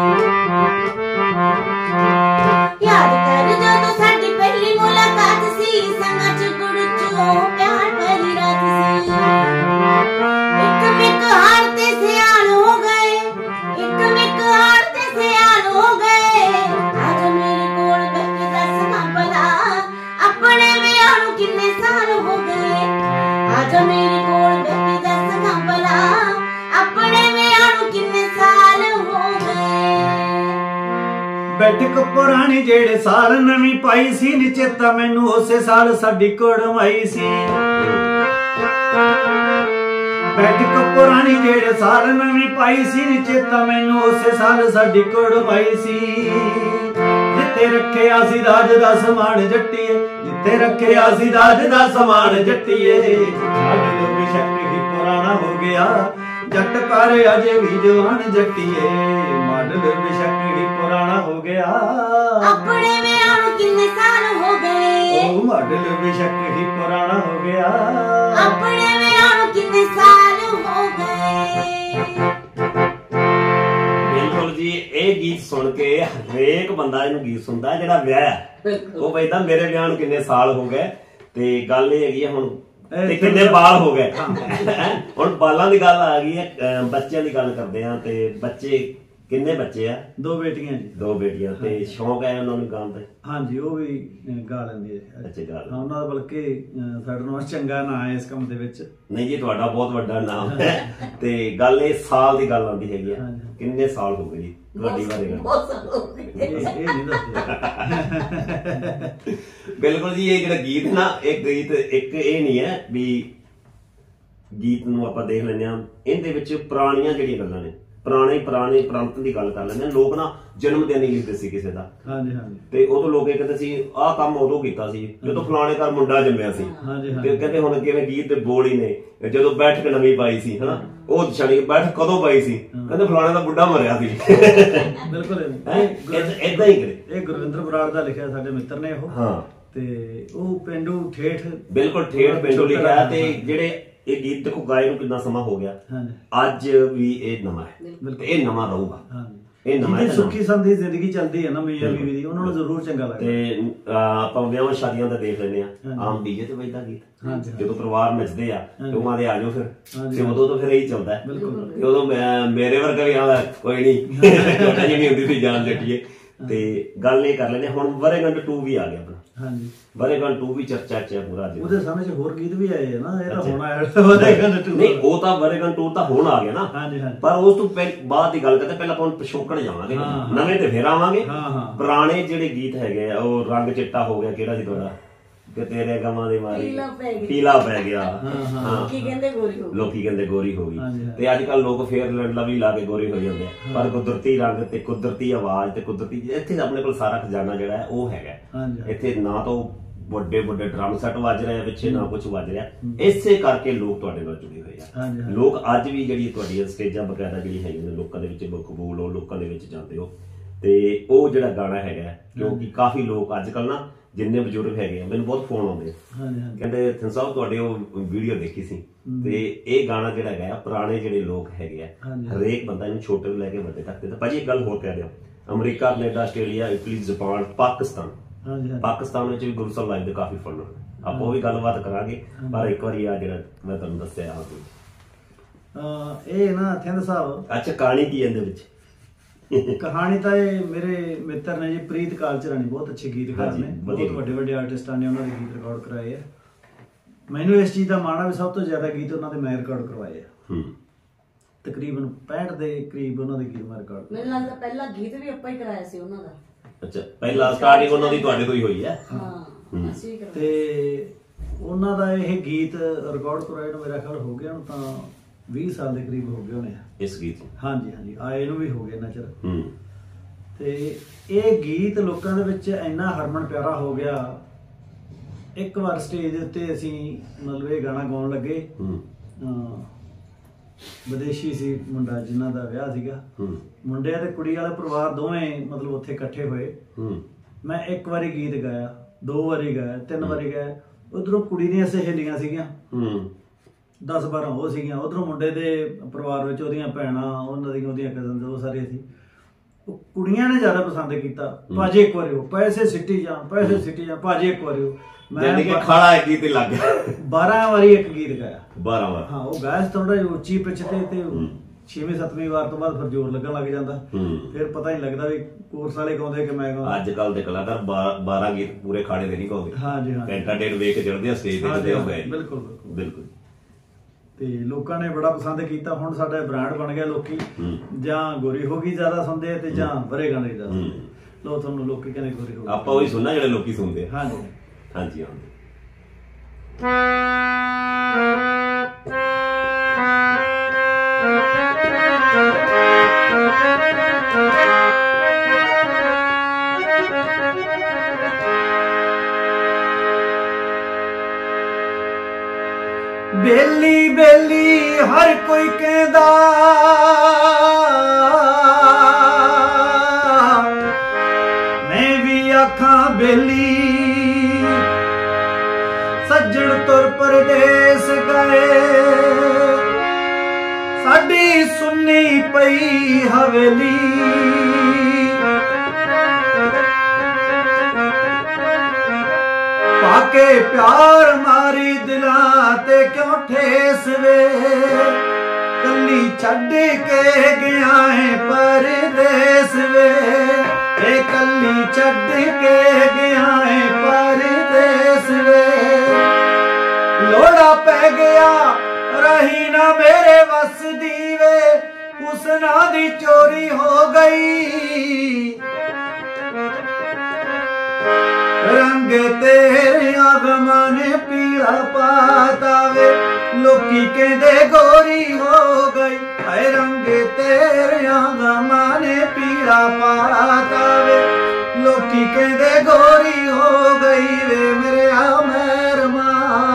याद कर जो तो साडी पहली मुलाकात सी संग च गुड़ चो प्यार भरी रात सी एक मिक हारते सियाल हो गए एक मिक हारते सियाल हो गए आज मेरे कोल बैठ के दस ना भला अपने विआह नूं किन्ने साल हो गए आज मेरे कोल बैठ के दस ना भला अपने विआह नूं किन्ने साल हो गए बैठक पुरानी जेड़े साल नवी पाई सी नी चेता मैनू उसे साल साडी कुड़माई सी बैठक पुरानी जेड़े साल नवी पाई सी नी चेता मैनू उसे साल साडी कुड़माई सी जिथे रखिया सी राज दा समान जट्टीए जिथे रखिया सी राज दा समान जट्टीए मॉडल बेशक ही पुराना हो गया जट पर अजे भी जवान जट्टीए मॉडल बेशक ही पुराना हो गया अपने विआह नूं किन्ने साल हो गए ओ मॉडल बेशक ही पुराना हो गया अपने विआह नूं किन्ने साल हो गए ਬਿਲਕੁਲ ਜੀ ਇਹ ਗੀਤ ਸੁਣ ਕੇ ਹਰੇਕ ਬੰਦਾ ਇਹਨੂੰ ਗੀਤ ਸੁਣਦਾ ਜਿਹੜਾ ਵਿਆਹ ਉਹ ਕਹਿੰਦਾ ਮੇਰੇ ਵਿਆਹ ਨੂੰ ਕਿੰਨੇ ਸਾਲ ਹੋ ਗਏ ਤੇ ਗੱਲ ਇਹ ਹੈਗੀ ਹੁਣ ਤੇ ਕਿੰਨੇ ਬਾਲ ਹੋ ਗਏ ਹੁਣ ਬਾਲਾਂ ਦੀ ਗੱਲ ਆ ਗਈ ਹੈ ਬੱਚਿਆਂ ਦੀ ਗੱਲ ਕਰਦੇ ਆ ਤੇ ਬੱਚੇ ਕਿੰਨੇ ਬੱਚੇ ਆ 2 ਬੇਟੀਆਂ ਜੀ 2 ਬੇਟੀਆਂ ਤੇ ਸ਼ੌਂਕ ਹੈ ਉਹਨਾਂ ਨੂੰ ਗਾਉਣ ਦਾ ਹਾਂਜੀ ਉਹ ਵੀ ਗਾ ਲੈਂਦੇ ਆ ਅੱਛਾ ਗਾ ਹਾਂ ਉਹਨਾਂ ਦਾ ਬਲਕਿ ਸਾਡੇ ਨਾਲ ਚੰਗਾ ਨਾਂ ਹੈ ਇਸ ਕੰਮ ਦੇ ਵਿੱਚ ਨਹੀਂ ਜੀ ਤੁਹਾਡਾ ਬਹੁਤ ਵੱਡਾ ਨਾਮ ਹੈ ਤੇ ਗੱਲ ਇਹ ਸਾਲ ਦੀ ਗੱਲ ਆਉਂਦੀ ਹੈਗੀ ਆ ਕਿੰਨੇ ਸਾਲ ਹੋ ਗਏ ਜੀ ਤੁਹਾਡੀ ਬਾਰੇ ਬਹੁਤ ਸਾਲ ਹੋ ਗਏ ਇਹ ਨਹੀਂ ਦੱਸਿਆ ਬਿਲਕੁਲ ਜੀ ਇਹ ਜਿਹੜਾ ਗੀਤ ਨਾ ਇੱਕ ਗੀਤ ਇੱਕ ਇਹ ਨਹੀਂ ਹੈ ਵੀ ਗੀਤ ਨੂੰ ਆਪਾਂ ਦੇਖ ਲੈਂਦੇ ਆ ਇਹਦੇ ਵਿੱਚ ਪੁਰਾਣੀਆਂ ਜਿਹੜੀਆਂ ਗੱਲਾਂ ਨੇ ਪੁਰਾਣੇ ਪ੍ਰਾਂਤ ਦੀ ਗੱਲ ਕਰ ਲੈਂਦੇ ਆ ਲੋਕ ਨਾ ਜਨਮ ਦਿਨ ਨਹੀਂ ਲਿਖਦੇ ਸੀ ਕਿਸੇ ਦਾ ਹਾਂਜੀ ਹਾਂਜੀ ਤੇ ਉਦੋਂ ਲੋਕ ਇਹ ਕਹਿੰਦੇ ਸੀ ਆਹ ਕੰਮ ਉਦੋਂ ਕੀਤਾ ਸੀ ਜਦੋਂ ਫਲਾਣੇ ਘਰ ਮੁੰਡਾ ਜੰਮਿਆ ਸੀ ਤੇ ਕਹਿੰਦੇ ਹੁਣ ਕਿਵੇਂ ਗੀਤ ਦੇ ਬੋਲ ਹੀ ਨੇ ਜਦੋਂ ਬੈਠਕ ਨਵੀਂ ਪਾਈ ਸੀ ਹਨਾ ਉਹ ਛਣੀ ਬੈਠਕ ਕਦੋਂ ਪਾਈ ਸੀ ਕਹਿੰਦੇ ਫਲਾਣੇ ਦਾ ਬੁੱਢਾ ਮਰਿਆ ਸੀ ਬਿਲਕੁਲ ਏਦਾਂ ਹੀ ਕਰੇ ਇਹ ਗੁਰਵਿੰਦਰ ਬਰਾੜ ਦਾ ਲਿਖਿਆ ਸਾਡੇ ਮਿੱਤਰ ਨੇ ਉਹ ਹਾਂ ਤੇ ਉਹ ਪਿੰਡੂ ਠੇਠ ਬਿਲਕੁਲ ਠੇਠ ਪਿੰਡੂ ਲਿਖਿਆ ਤੇ ਜਿਹੜੇ ਇਹ ਗੀਤ ਦੇਖੋ ਗਾਏ ਨੂੰ ਕਿੰਨਾ ਸਮਾਂ ਹੋ ਗਿਆ ਅੱਜ ਵੀ ਇਹ ਨਵਾਂ ਹੈ ਇਹ ਨਵਾਂ ਰਹੂਗਾ ਇਹ ਨਵਾਂ ਹੈ ਸੁੱਖੀ ਸੰਦੀ ਜ਼ਿੰਦਗੀ ਚੱਲਦੀ ਹੈ ਨਾ ਮੀਆਂ ਬੀਵੀ ਦੀ ਉਹਨਾਂ ਨੂੰ ਜ਼ਰੂਰ ਚੰਗਾ ਲੱਗਦਾ ਤੇ ਆਪਾਂ ਵਿਆਹਾਂ ਸ਼ਾਦੀਆਂ ਦਾ ਦੇਖ ਲੈਂਦੇ ਆ ਆਮ ਡੀਜੇ ਤੇ ਵੱਜਦਾ ਗੀਤ ਜਦੋਂ ਪਰਿਵਾਰ ਨੱਚਦੇ ਆ ਤੇ ਉਹਨਾਂ ਦੇ ਆ ਜਾਓ ਫਿਰ ਤੇ ਉਦੋਂ ਤਾਂ ਫਿਰ ਇਹੀ ਚੱਲਦਾ ਤੇ ਉਦੋਂ ਮੇਰੇ ਵਰਗਾ ਵੀ ਆਉਂਦਾ ਕੋਈ ਨਹੀਂ ਛੋਟਾ ਜਿਹੀ ਨਹੀਂ ਹੁੰਦੀ ਸੀ ਜਾਨ ਜੱਟੀਏ ਤੇ ਗੱਲ ਇਹ ਕਰ ਲੈਂਦੇ ਹੁਣ ਵਰੇਗੰਢ 2 ਵੀ ਆ ਗਿਆ ਆਪਣਾ ਹਾਂਜੀ ਵਰੇਗੰਢ 2 ਵੀ ਚਰਚਾ ਚ ਪੂਰਾ ਜੀ ਉਹਦੇ ਸਾਹਮਣੇ ਹੋਰ ਗੀਤ ਵੀ ਆਏ ਆ ਨਾ ਇਹ ਤਾਂ ਹੁਣ ਆਇਆ ਵਰੇਗੰਢ 2 ਨਹੀਂ ਉਹ ਤਾਂ ਵਰੇਗੰਢ 2 ਤਾਂ ਹੁਣ ਆ ਗਿਆ ਨਾ ਹਾਂਜੀ ਹਾਂਜੀ ਪਰ ਉਸ ਤੋਂ ਬਾਅਦ ਦੀ ਗੱਲ ਕਰਦੇ ਪਹਿਲਾਂ ਆਪਾਂ ਪਿਛੋਕੜ ਜਾਵਾਂਗੇ ਨਵੇਂ ਤੇ ਫੇਰ ਆਵਾਂਗੇ ਪੁਰਾਣੇ ਜਿਹੜੇ ਗੀਤ ਹੈਗੇ ਆ ਉਹ ਰੰਗ ਚਿੱਟਾ ਹੋ ਗਿਆ ਕਿਹੜਾ ਸੀ ਤੁਹਾਡਾ ਕਿ ਤੇਰੇ ਗਮਾਂ ਦੀ ਮਾਰੀ ਪੀਲਾ ਪੈ ਗਿਆ ਲੋਕੀ ਕਹਿੰਦੇ ਗੋਰੀ ਹੋ ਗਈ ਤੇ ਅੱਜ ਕੱਲ ਲੋਕ ਫੇਰ ਲਵਲੀ ਲਾ ਕੇ ਗੋਰੀ ਹੋ ਜਾਂਦੇ ਆ ਪਰ ਕੁਦਰਤੀ ਰੰਗ ਤੇ ਕੁਦਰਤੀ ਆਵਾਜ਼ ਤੇ ਕੁਦਰਤੀ ਇੱਥੇ ਆਪਣੇ ਕੋਲ ਸਾਰਾ ਖਜ਼ਾਨਾ ਜਿਹੜਾ ਹੈ ਉਹ ਹੈਗਾ ਇੱਥੇ ਨਾ ਤਾਂ ਵੱਡੇ ਵੱਡੇ ਡਰਮ ਸੈੱਟ ਵੱਜ ਰਹੇ ਆ ਪਿੱਛੇ ਨਾ ਕੁਝ ਵੱਜ ਰਿਹਾ ਇਸੇ ਕਰਕੇ ਲੋਕ ਤੁਹਾਡੇ ਨਾਲ ਜੁੜੇ ਹੋਏ ਆ ਲੋਕ ਅੱਜ ਵੀ ਜਿਹੜੀ ਤੁਹਾਡੀਆਂ ਸਟੇਜਾਂ ਵਗੈਰਾ ਜਿਹੜੀ ਹੈਗੀਆਂ ਨੇ ਲੋਕਾਂ ਦੇ ਵਿੱਚ ਕਬੂਲ ਹੋ ਲੋਕਾਂ ਦੇ ਵਿੱਚ ਜਾਂਦੇ ਹੋ ਤੇ ਉਹ ਜਿਹੜਾ ਗਾਣਾ ਹੈਗਾ ਕਿਉਂਕਿ ਕਾਫੀ ਲੋਕ ਅੱਜ ਕੱਲ ਨਾ ਜਿੰਨੇ ਬਜ਼ੁਰਗ ਹੈਗੇ ਆ ਮੈਨੂੰ ਬਹੁਤ ਫੋਨ ਆਉਂਦੇ ਕਹਿੰਦੇ ਥਿੰਨ ਸਾਹਿਬ ਤੁਹਾਡੇ ਉਹ ਵੀਡੀਓ ਦੇਖੀ ਸੀ ਤੇ ਇਹ ਗਾਣਾ ਜਿਹੜਾ ਹੈਗਾ ਪੁਰਾਣੇ ਜਿਹੜੇ ਲੋਕ ਹੈਗੇ ਆ ਹਰੇਕ ਬੰਦਾ ਇਹਨੂੰ ਛੋਟੇ ਤੋਂ ਲੈ ਕੇ ਵੱਡੇ ਤੱਕ ਤੇ ਭਾਜੀ ਇੱਕ ਗੱਲ ਹੋਰ ਕਹਿ ਰਿਹਾ America, Canada, Australia, Italy, Japan, Pakistan. ਹਾਂਜੀ ਹਾਂਜੀ ਪਾਕਿਸਤਾਨ ਵਿੱਚ ਵੀ ਗੁਰੂ ਸਾਹਿਬ ਲਾਈਵ ਦੇ ਕਾਫੀ ਫੰਡ ਆਪਾਂ ਉਹ ਵੀ ਗੱਲਬਾਤ ਕਰਾਂਗੇ, ਪਰ ਇੱਕ ਵਾਰੀ ਆ ਜਿਹੜਾ ਮੈਂ ਤੁਹਾਨੂੰ ਦੱਸਿਆ ਇਹ ਨਾ ਥਿੰਦ ਸਾਹਿਬ, ਅੱਛਾ ਕਹਾਣੀ ਕੀ ਇਹਦੇ ਵਿੱਚ? ਕਹਾਣੀ ਤਾਂ ਇਹ ਮੇਰੇ ਮਿੱਤਰ ਨੇ ਜੀ, ਪ੍ਰੀਤ ਕਾਲਚਰਾਣੀ, ਬਹੁਤ ਅੱਛੇ ਗੀਤਕਾਰ ਨੇ, ਬਹੁਤ ਵੱਡੇ ਵੱਡੇ ਆਰਟਿਸਟਾਂ ਨੇ ਉਹਨਾਂ ਦੇ ਗੀਤ ਰਿਕਾਰਡ ਕਰਾਏ ਆ। ਮੈਨੂੰ ਇਸ ਚੀਜ਼ ਦਾ ਮਾਣ ਆ ਵੀ ਸਭ ਤੋਂ ਜ਼ਿਆਦਾ ਗੀਤ ਉਹਨਾਂ ਦੇ ਮੈਂ ਰਿਕਾਰਡ ਕਰਵਾਏ ਆ। ਤਕਰੀਬਨ 65 ਦੇ ਕਰੀਬ ਉਹਨਾਂ ਦੇ ਗੀਤ ਮੈਂ ਰਿਕਾਰਡ। ਮੈਨੂੰ ਲੱਗਦਾ ਪਹਿਲਾ ਗੀਤ ਵੀ ਆਪਾਂ ਹੀ ਕਰਾਇਆ ਸੀ ਉਹਨਾਂ ਦਾ। ਅੱਛਾ, ਪਹਿਲਾ ਸਟਾਰਟਿੰਗ ਉਹਨਾਂ ਦੀ ਤੁਹਾਡੇ ਤੋਂ ਹੀ ਹੋਈ ਹੈ? ਹਾਂ, ਅਸੀਂ ਕਰਾਇਆ। ਤੇ ਉਹਨਾਂ ਦਾ ਇਹ ਗੀਤ ਰਿਕਾਰਡ ਕਰਵਾਏ ਨੂੰ ਮੇਰਾ ਖਿਆਲ ਹੋ ਗਿਆ ਹੁਣ ਤਾਂ 20 ਸਾਲ ਦੇ ਕਰੀਬ ਹੋ ਗਏ ਹੋਣੇ ਆ ਇਸ ਗੀਤ। ਹਾਂਜੀ ਹਾਂਜੀ, ਆਏ ਨੂੰ ਵੀ ਹੋ ਗਿਆ ਇੰਨਾ ਚਿਰ। ਤੇ ਇਹ ਗੀਤ ਲੋਕਾਂ ਦੇ ਵਿੱਚ ਇੰਨਾ ਹਰਮਨ ਪਿਆਰਾ ਹੋ ਗਿਆ। ਇੱਕ ਵਾਰ ਸਟੇਜ ਦੇ ਉੱਤੇ ਅਸੀਂ ਮਤਲਬ ਇਹ ਗਾਣਾ ਗਾਉਣ ਲੱਗੇ, ਵਿਦੇਸ਼ੀ ਸੀ ਮੁੰਡਾ ਜਿਨ੍ਹਾਂ ਦਾ ਵਿਆਹ ਸੀਗਾ, ਮੁੰਡਿਆਂ ਤੇ ਕੁੜੀ ਵਾਲੇ ਪਰਿਵਾਰ ਦੋਵੇਂ ਮਤਲਬ ਉੱਥੇ ਇਕੱਠੇ ਹੋਏ। ਮੈਂ ਇੱਕ ਵਾਰੀ ਗੀਤ ਗਾਇਆ, 2 ਵਾਰੀ ਗਾਇਆ, 3 ਵਾਰੀ ਗਾਇਆ। ਉਧਰੋਂ ਕੁੜੀ ਦੀਆਂ ਸਹੇਲੀਆਂ ਸੀਗੀਆਂ, 10-12 ਉਹ ਸੀਗੀਆਂ, ਉਧਰੋਂ ਮੁੰਡੇ ਦੇ ਪਰਿਵਾਰ ਵਿੱਚ ਉਹਦੀਆਂ ਭੈਣਾਂ, ਉਹਦੀਆਂ ਕਜ਼ਨਸ, ਉਹ ਸਾਰੇ ਸੀ। ਉਹ ਕੁੜੀਆਂ ਨੇ ਜ਼ਿਆਦਾ ਪਸੰਦ ਕੀਤਾ, ਭਾਜੀ ਇੱਕ ਵਾਰੀ ਉਹ ਪੈਸੇ ਸਿੱਟੀ ਜਾ, ਭਾਜੀ ਇੱਕ ਵਾਰੀ ਉਹ। ਮੈਂ ਖਾਣਾ ਇੱਕ ਗੀਤ ਲੱਗ ਗਿਆ, 12 ਵਾਰੀ ਇੱਕ ਗੀਤ ਗਾਇਆ। 12 ਵਾਰ? ਹਾਂ, ਉਹ ਗਾਇਆ ਥੋੜਾ ਜਿਹਾ ਉੱਚੀ ਪਿੱਚ ਤੇ 6ਵੀਂ-7ਵੀਂ ਵਾਰ ਤੋਂ ਬਾਅਦ ਫਿਰ ਜ਼ੋਰ ਲੱਗਣ ਲੱਗ ਜਾਂਦਾ, ਫਿਰ ਪਤਾ ਨਹੀਂ ਲੱਗਦਾ ਵੀ ਕੋਰਸ ਵਾਲੇ ਗਾਉਂਦੇ ਕਿ ਮੈਂ ਗਾਉਂਦਾ। ਅੱਜ ਕੱਲ ਦੇ ਕਲਾਕਾਰ 12 ਗੀਤ ਪੂਰੇ ਖਾੜੇ ਦੇ ਨਹੀਂ ਗਾਉਂਦੇ। ਹਾਂਜੀ ਹਾਂ, ਘੰਟਾ ਡੇਢ ਵੇਖ ਕੇ ਚੜਦੇ ਆ ਸਟੇਜ ਤੇ ਹੋ ਗਏ। ਬਿਲਕੁਲ ਬਿਲਕੁਲ। ਤੇ ਲੋਕਾਂ ਨੇ ਬੜਾ ਪਸੰਦ ਕੀਤਾ। ਹੁਣ ਸਾਡਾ ਬ੍ਰਾਂਡ ਬਣ ਗਿਆ, ਲੋਕੀ ਜਾਂ ਗੋਰੀ ਹੋ ਗਈ ਜ਼ਿਆਦਾ ਸੁਣਦੇ ਆ ਤੇ ਜਾਂ ਬਰੇ ਗਾਣੇ ਜ਼ਿਆਦਾ ਸੁਣਦੇ। ਲੋ ਤੁਹਾਨੂੰ ਲੋਕੀ ਕਹਿੰਦੇ ਗੋਰੀ ਹੋ ਗਈ, ਆਪਾਂ ਉਹੀ ਸੁਣਨਾ ਜਿਹੜੇ ਲੋਕੀ ਸੁਣਦੇ ਆ। ਹਾਂਜੀ ਹਾਂਜੀ ਹਾਂਜੀ। ਬੇਲੀ ਬੇਲੀ ਹਰ ਕੋਈ ਕਹਿੰਦਾ, ਮੈਂ ਵੀ ਆਖਾਂ ਬੇਲੀ। ਸੱਜਣ ਤੁਰ ਪਰਦੇਸ ਗਏ, ਸਾਡੀ ਸੁੰਨੀ ਪਈ ਹਵੇਲੀ। ਪਾਕੇ ਪਿਆਰ ਮਾਰੀ ਦਿਲਾਂ ਤੇ ਕਿਉਂ ਠੇਸ ਵੇ, ਕੱਲੀ ਛੱਡ ਕੇ ਗਿਆ ਹੈ ਪਰਦੇਸ ਵੇ, ਇਹ ਕੱਲੀ ਛੱਡ ਕੇ ਗਿਆ ਹੈ ਪਰਦੇਸ ਵੇ। ਲੋੜਾ ਪੈ ਗਿਆ ਰਹੀ ਨਾ ਮੇਰੇ ਵੱਸ ਦੀ ਵੇ, ਹੁਸਨਾ ਦੀ ਚੋਰੀ ਹੋ ਗਈ। ਰੰਗ ਤੇਰਿਆਂ ਗਮਾਂ ਨੇ ਪੀਲਾ ਪਾਤਾ ਵੇ, ਲੋਕੀ ਕਹਿੰਦੇ ਗੋਰੀ ਹੋ ਗਈ। ਹਾਏ ਰੰਗ ਤੇਰਿਆਂ ਗਮਾਂ ਨੇ ਪੀਲਾ ਪਾਤਾ ਵੇ, ਲੋਕੀ ਕਹਿੰਦੇ ਗੋਰੀ ਹੋ ਗਈ ਵੇ ਮੇਰੇ ਆ ਮਹਿਰਮਾ।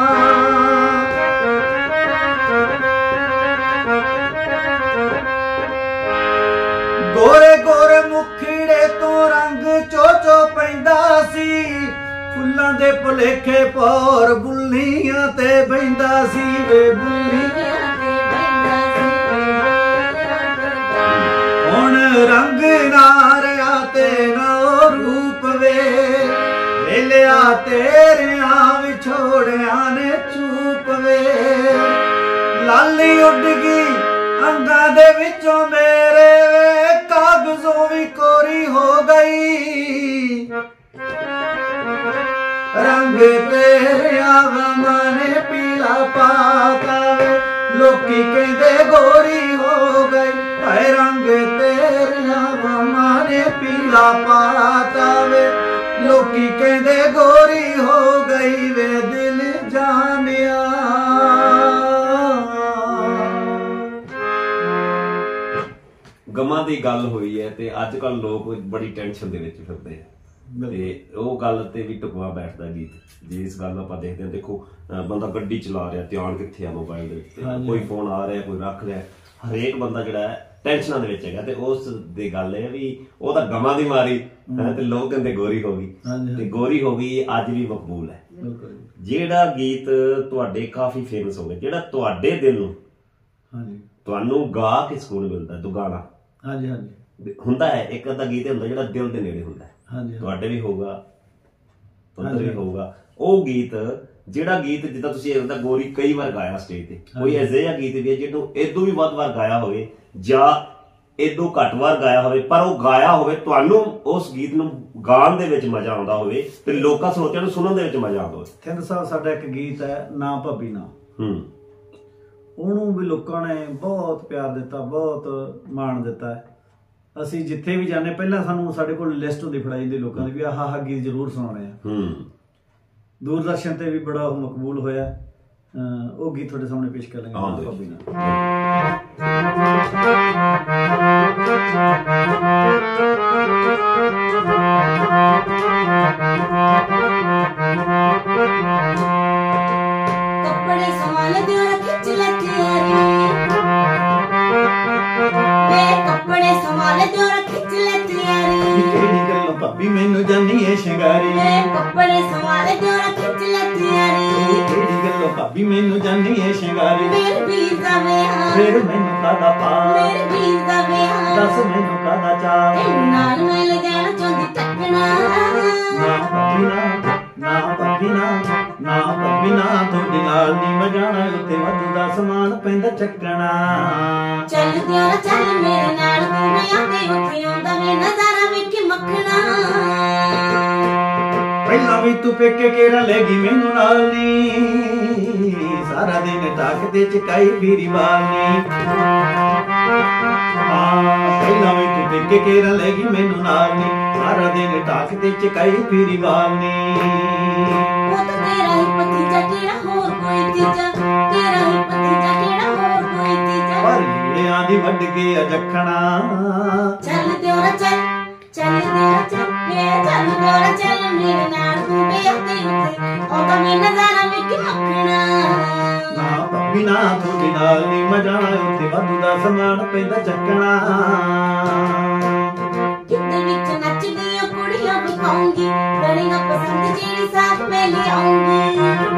ਗੋਰੇ ਗੋਰੇ ਮੁਖੜੇ ਤੋਂ ਰੰਗ ਚੋ ਪੈਂਦਾ ਸੀ, ਫੁੱਲਾਂ ਦੇ ਭੁਲੇਖੇ ਪੌਰ ਬੁੱਲੀਆਂ ਤੇ ਬਹਿੰਦਾ ਸੀ ਵੇ, ਬੁੱਲੀਆਂ ਤੇ ਬਹਿੰਦਾ ਸੀ। ਹੁਣ ਰੰਗ ਨਾ ਰਿਹਾ ਤੇ ਨਾ ਰੂਪ ਵੇ, ਵੇਲਿਆ ਤੇਰਿਆਂ ਵਿਛੋੜਿਆਂ ਨੇ ਚੂਪ ਵੇ। ਲਾਲੀ ਉੱਡ ਗਈ ਅੰਗਾਂ ਦੇ ਵਿੱਚੋਂ ਮੇਰੇ ਵੇ, ਕਾਗਜ਼ੋਂ ਵੀ ਕੋਰੀ ਹੋ ਗਈ। ਰੰਗ ਤੇਰਿਆਂ ਗਮਾਂ ਨੇ ਪੀਲਾ ਪਾਤਾ ਵੇ, ਲੋਕੀ ਕਹਿੰਦੇ ਗੋਰੀ ਹੋ ਗਈ। ਹਾਏ ਰੰਗ ਤੇਰਿਆਂ ਗਮਾਂ ਨੇ ਪੀਲਾ ਪਾਤਾ ਵੇ, ਲੋਕੀ ਕਹਿੰਦੇ ਗੋਰੀ ਹੋ ਗਈ ਵੇ ਦਿਲ ਜਾਣਿਆ। ਗਮਾਂ ਦੀ ਗੱਲ ਹੋਈ ਹੈ ਤੇ ਅੱਜ ਕੱਲ ਲੋਕ ਬੜੀ ਟੈਨਸ਼ਨ ਦੇ ਵਿੱਚ ਫਿਰਦੇ ਆ, ਤੇ ਉਹ ਗੱਲ ਤੇ ਵੀ ਟੁਕਵਾ ਬੈਠਦਾ ਗੀਤ। ਜੇ ਇਸ ਗੱਲ ਆਪਾਂ ਦੇਖਦੇ ਹਾਂ, ਦੇਖੋ ਬੰਦਾ ਗੱਡੀ ਚਲਾ ਰਿਹਾ, ਧਿਆਨ ਕਿੱਥੇ ਆ ਮੋਬਾਈਲ ਦੇ ਵਿੱਚ, ਕੋਈ ਫੋਨ ਆ ਰਿਹਾ, ਕੋਈ ਰੱਖ ਰਿਹਾ, ਹਰੇਕ ਬੰਦਾ ਜਿਹੜਾ ਹੈ ਟੈਨਸ਼ਨਾਂ ਦੇ ਵਿੱਚ ਹੈਗਾ। ਤੇ ਉਸ ਦੀ ਗੱਲ ਇਹ ਵੀ ਉਹ ਤਾਂ ਗਮਾਂ ਦੀ ਮਾਰੀ ਤੇ ਲੋਕ ਕਹਿੰਦੇ ਗੋਰੀ ਹੋ ਗਈ, ਤੇ ਗੋਰੀ ਹੋ ਗਈ ਅੱਜ ਵੀ ਮਕਬੂਲ ਹੈ। ਜਿਹੜਾ ਗੀਤ ਤੁਹਾਡੇ ਕਾਫੀ ਫੇਮਸ ਹੋ ਗਏ, ਜਿਹੜਾ ਤੁਹਾਡੇ ਦਿਲ ਨੂੰ ਤੁਹਾਨੂੰ ਗਾ ਕੇ ਸਕੂਨ ਮਿਲਦਾ, ਦੁਗਾਣਾ ਹੁੰਦਾ ਹੈ, ਇੱਕ ਅੱਧਾ ਗੀਤ ਹੁੰਦਾ ਜਿਹੜਾ ਦਿਲ ਦੇ ਨੇੜੇ ਹੁੰਦਾ। ਹਾਂਜੀ ਤੁਹਾਡੇ ਵੀ ਹੋਊਗਾ, ਤੁਹਾਡੇ ਵੀ ਹੋਊਗਾ ਉਹ ਗੀਤ, ਜਿਹੜਾ ਗੀਤ ਜਿੱਦਾਂ ਤੁਸੀਂ ਇਹਦਾ ਗੋਰੀ ਕਈ ਵਾਰ ਗਾਇਆ ਸਟੇਜ ਤੇ, ਕੋਈ ਅਜਿਹਾ ਗੀਤ ਵੀ ਹੈ ਜਿਹਨੂੰ ਇਦੋਂ ਵੀ ਵੱਧ ਵਾਰ ਗਾਇਆ ਹੋਵੇ ਜਾਂ ਇਦੋਂ ਘੱਟ ਵਾਰ ਗਾਇਆ ਹੋਵੇ, ਪਰ ਉਹ ਗਾਇਆ ਹੋਵੇ, ਤੁਹਾਨੂੰ ਉਸ ਗੀਤ ਨੂੰ ਗਾਣ ਦੇ ਵਿੱਚ ਮਜ਼ਾ ਆਉਂਦਾ ਹੋਵੇ ਤੇ ਲੋਕਾਂ ਸਰੋਤਿਆਂ ਨੂੰ ਸੁਣਨ ਦੇ ਵਿੱਚ ਮਜ਼ਾ ਆਉਂਦਾ ਹੋਵੇ। ਥਿੰਦ ਸਾਹਿਬ ਸਾਡਾ ਇੱਕ ਗੀਤ ਹੈ ਨਾ ਭਾਬੀ ਨਾ, ਉਹਨੂੰ ਵੀ ਲੋਕਾਂ ਨੇ ਬਹੁਤ ਪਿਆਰ ਦਿੱਤਾ, ਬਹੁਤ ਮਾਣ ਦਿੱਤਾ ਹੈ। ਅਸੀਂ ਜਿੱਥੇ ਵੀ ਜਾਂਦੇ ਪਹਿਲਾਂ ਸਾਨੂੰ ਸਾਡੇ ਕੋਲ ਲਿਸਟ ਹੁੰਦੀ ਫੜਾਈ ਦੀ ਲੋਕਾਂ ਦੀ ਵੀ ਆਹ ਗੀਤ ਜ਼ਰੂਰ ਸੁਣਾਉਣੇ ਆ। ਦੂਰਦਰਸ਼ਨ ਤੇ ਵੀ ਬੜਾ ਉਹ ਮਕਬੂਲ ਹੋਇਆ। ਉਹ ਗੀਤ ਤੁਹਾਡੇ ਸਾਹਮਣੇ ਪੇਸ਼ ਕਰਾਂਗੇ ਨਾ ਭਾਬੀ ਨਾ। ਕੱਪੜੇ ਸਵਾਲ ਦਿਓ ਖਿੱਚ ਲੈ ਤਿਆਰੀ ਵੇ, ਕੱਪੜੇ ਸਵਾਲ ਦਿਓ ਖਿੱਚ ਲੈ ਤਿਆਰੀ, ਕਿਹੜੀ ਗੱਲੋਂ ਭਾਬੀ ਮੈਨੂੰ ਜਾਨੀ ਏ ਸ਼ਿੰਗਾਰੀ ਵੇ ਕੱਪੜੇ ਸਵਾਲ ਦਿਓ ਖਿੱਚ ਲੈ ਤਿਆਰੀ, ਕਿਹੜੀ ਗੱਲੋਂ ਭਾਬੀ ਮੈਨੂੰ ਜਾਨੀ ਏ ਸ਼ਿੰਗਾਰੀ, ਮੇਰੇ ਵੀਰ ਦਾ ਵਿਆਹ, ਫਿਰ ਮੈਨੂੰ ਕਾਹਦਾ ਪਾ, ਮੇਰੇ ਵੀਰ ਦਾ ਵਿਆਹ, ਦੱਸ ਮੈਨੂੰ ਕਾਹਦਾ ਚਾਅ, ਤੈਨੂੰ ਨਾਲ ਮੈਂ ਲਿਜਾਣਾ ਚਾਹੁੰਦੀ ਟੱਕਣਾ, ਨਾ ਭਾਬੀ ਨਾ, ਨਾ ਭਾਬੀ ਨਾ, ਨਾ ਭਾਬੀ ਨਾ, ਤੁਹਾਡੇ ਨਾਲ ਨੀ ਮੈਂ ਜਾਣਾ, ਉੱਤੇ ਵਾਧੂ ਦਾ ਸਮਾਨ ਪੈਂਦਾ ਚੱਕਣਾ। ਚੱਲ ਦਿਓਰਾ ਚੱਲ ਮੇਰੇ ਨਾਲ, ਤੂੰ ਮੈਂ ਆਉਂਦੇ ਉੱਥੇ ਆਉਂਦਾ ਵੇ ਨਜ਼ਾਰਾ ਵੇਖੀ ਮੱਖਣਾ, ਪਹਿਲਾਂ ਵੀ ਤੂੰ ਪੇਕੇ ਕੇਰਾ ਲੈ ਗਈ ਮੈਨੂੰ ਨਾਲ ਨੀ, ਸਾਰਾ ਦਿਨ ਟਾਕ ਤੇ ਚਕਾਈ ਫੀਰੀ ਵਾਲਨੀ। ਪਹਿਲਾਂ ਵੀ ਤੂੰ ਪੇਕੇ ਕੇਰਾ ਲੈ ਗਈ ਮੈਨੂੰ ਨਾਲ ਨੀ, ਸਾਰਾ ਦਿਨ ਟਾਕ ਤੇ ਚਕਾਈ ਫੀਰੀ ਵਾਲਨੀ। ਉਹ ਤਾਂ ਤੇਰਾ ਹੀ ਭਤੀਜਾ ਕਿਹੜਾ ਹੋਰ ਕੋਈ ਤੀਜਾ, ਤੇਰਾ ਹੀ ਭਤੀਜਾ ਕਿਹੜਾ ਹੋਰ ਕੋਈ ਤੀਜਾ, ਪਰ ਲੀੜਿਆਂ ਦੀ ਵੱਢ ਕੇ ਅਜਖਣਾ। ਚੱਲ ਦਿਓਰਾ ਚੱਲ, ਚੱਲ ਦਿਓਰਾ ਚੱਲ ਵੇ, ਚੱਲ ਦਿਓਰਾ ਚੱਲ ਮੇਰੇ ਨਾਲ, ਤੂੰ ਵਿਆਹ ਤੇ ਉੱਥੇ ਆਉਂਦਾ ਵੇ ਨਜ਼ਾਰਾ ਵੇਖੀ ਮੱਖਣਾ, ਨਾ ਭਾਬੀ ਨਾ, ਤੁਹਾਡੇ ਨਾਲ ਨੀ ਮੈਂ ਜਾਣਾ, ਉੱਥੇ ਵਾਧੂ ਦਾ ਸਮਾਨ ਪੈਂਦਾ ਚੱਕਣਾ। ਕਿਤੇ ਵਿੱਚ ਨੱਚਦੀਆਂ ਕੁੜੀਆਂ ਵਿਖਾਉਂਗੀ, ਕਰੇਗਾ ਪਸੰਦ ਜਿਹੜੀ ਸਾਥ ਮੈਂ ਲਿਆਉਂਗੀ,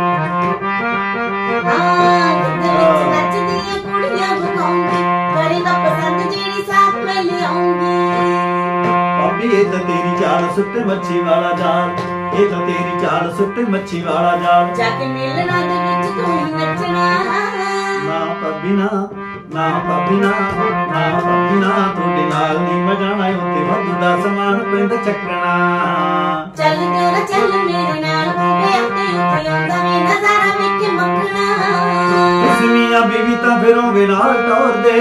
ਕਿਤੇ ਵਿੱਚ ਨੱਚਦੀਆਂ ਕੁੜੀਆਂ ਵਿਖਾਉਂਗੀ, ਕਰੇਗਾ ਪਸੰਦ ਜਿਹੜੀ ਸਾਥ ਮੈਂ ਲਿਆਉਂਗੀ। ਭਾਬੀ ਇਹ ਤਾਂ ਤੇਰੀ ਚਾਲ ਸੁੱਟੇ ਮੱਛੀ ਵਾਲਾ ਜਾਲ, ਇਹ ਤਾਂ ਤੇਰੀ ਚਾਲ ਸੁੱਟੇ ਮੱਛੀ ਵਾਲਾ ਜਾਲ, ਜਾ ਕੇ ਮੇਲਣਾ ਦੇ ਵਿੱਚ ਤੂੰ ਹੀ ਨੱਚਣਾ, ਨਾ ਭਾਬੀ ਨਾ, ਨਾ ਭਾਬੀ ਨਾ, ਨਾ ਭਾਬੀ ਨਾ, ਤੁਹਾਡੇ ਨਾਲ ਨੀ ਮੈਂ ਜਾਣਾ, ਉੱਥੇ ਵਾਧੂ ਦਾ ਸਮਾਨ ਪੈਂਦਾ ਚੱਕਣਾ। ਚੱਲ ਦਿਓਰਾ ਚੱਲ ਮੇਰੇ ਨਾਲ, ਤੂੰ ਵਿਆਹ ਤੇ ਉੱਥੇ ਆਉਂਦਾ ਵੇ ਨਜ਼ਾਰਾ ਵੇਖੀ ਮੱਖਣਾ, ਤੁਸੀਂ ਮੀਆਂ ਬੀਵੀ ਤਾਂ ਫਿਰੋਂਗੇ ਨਾਲ ਟੌਰਦੇ,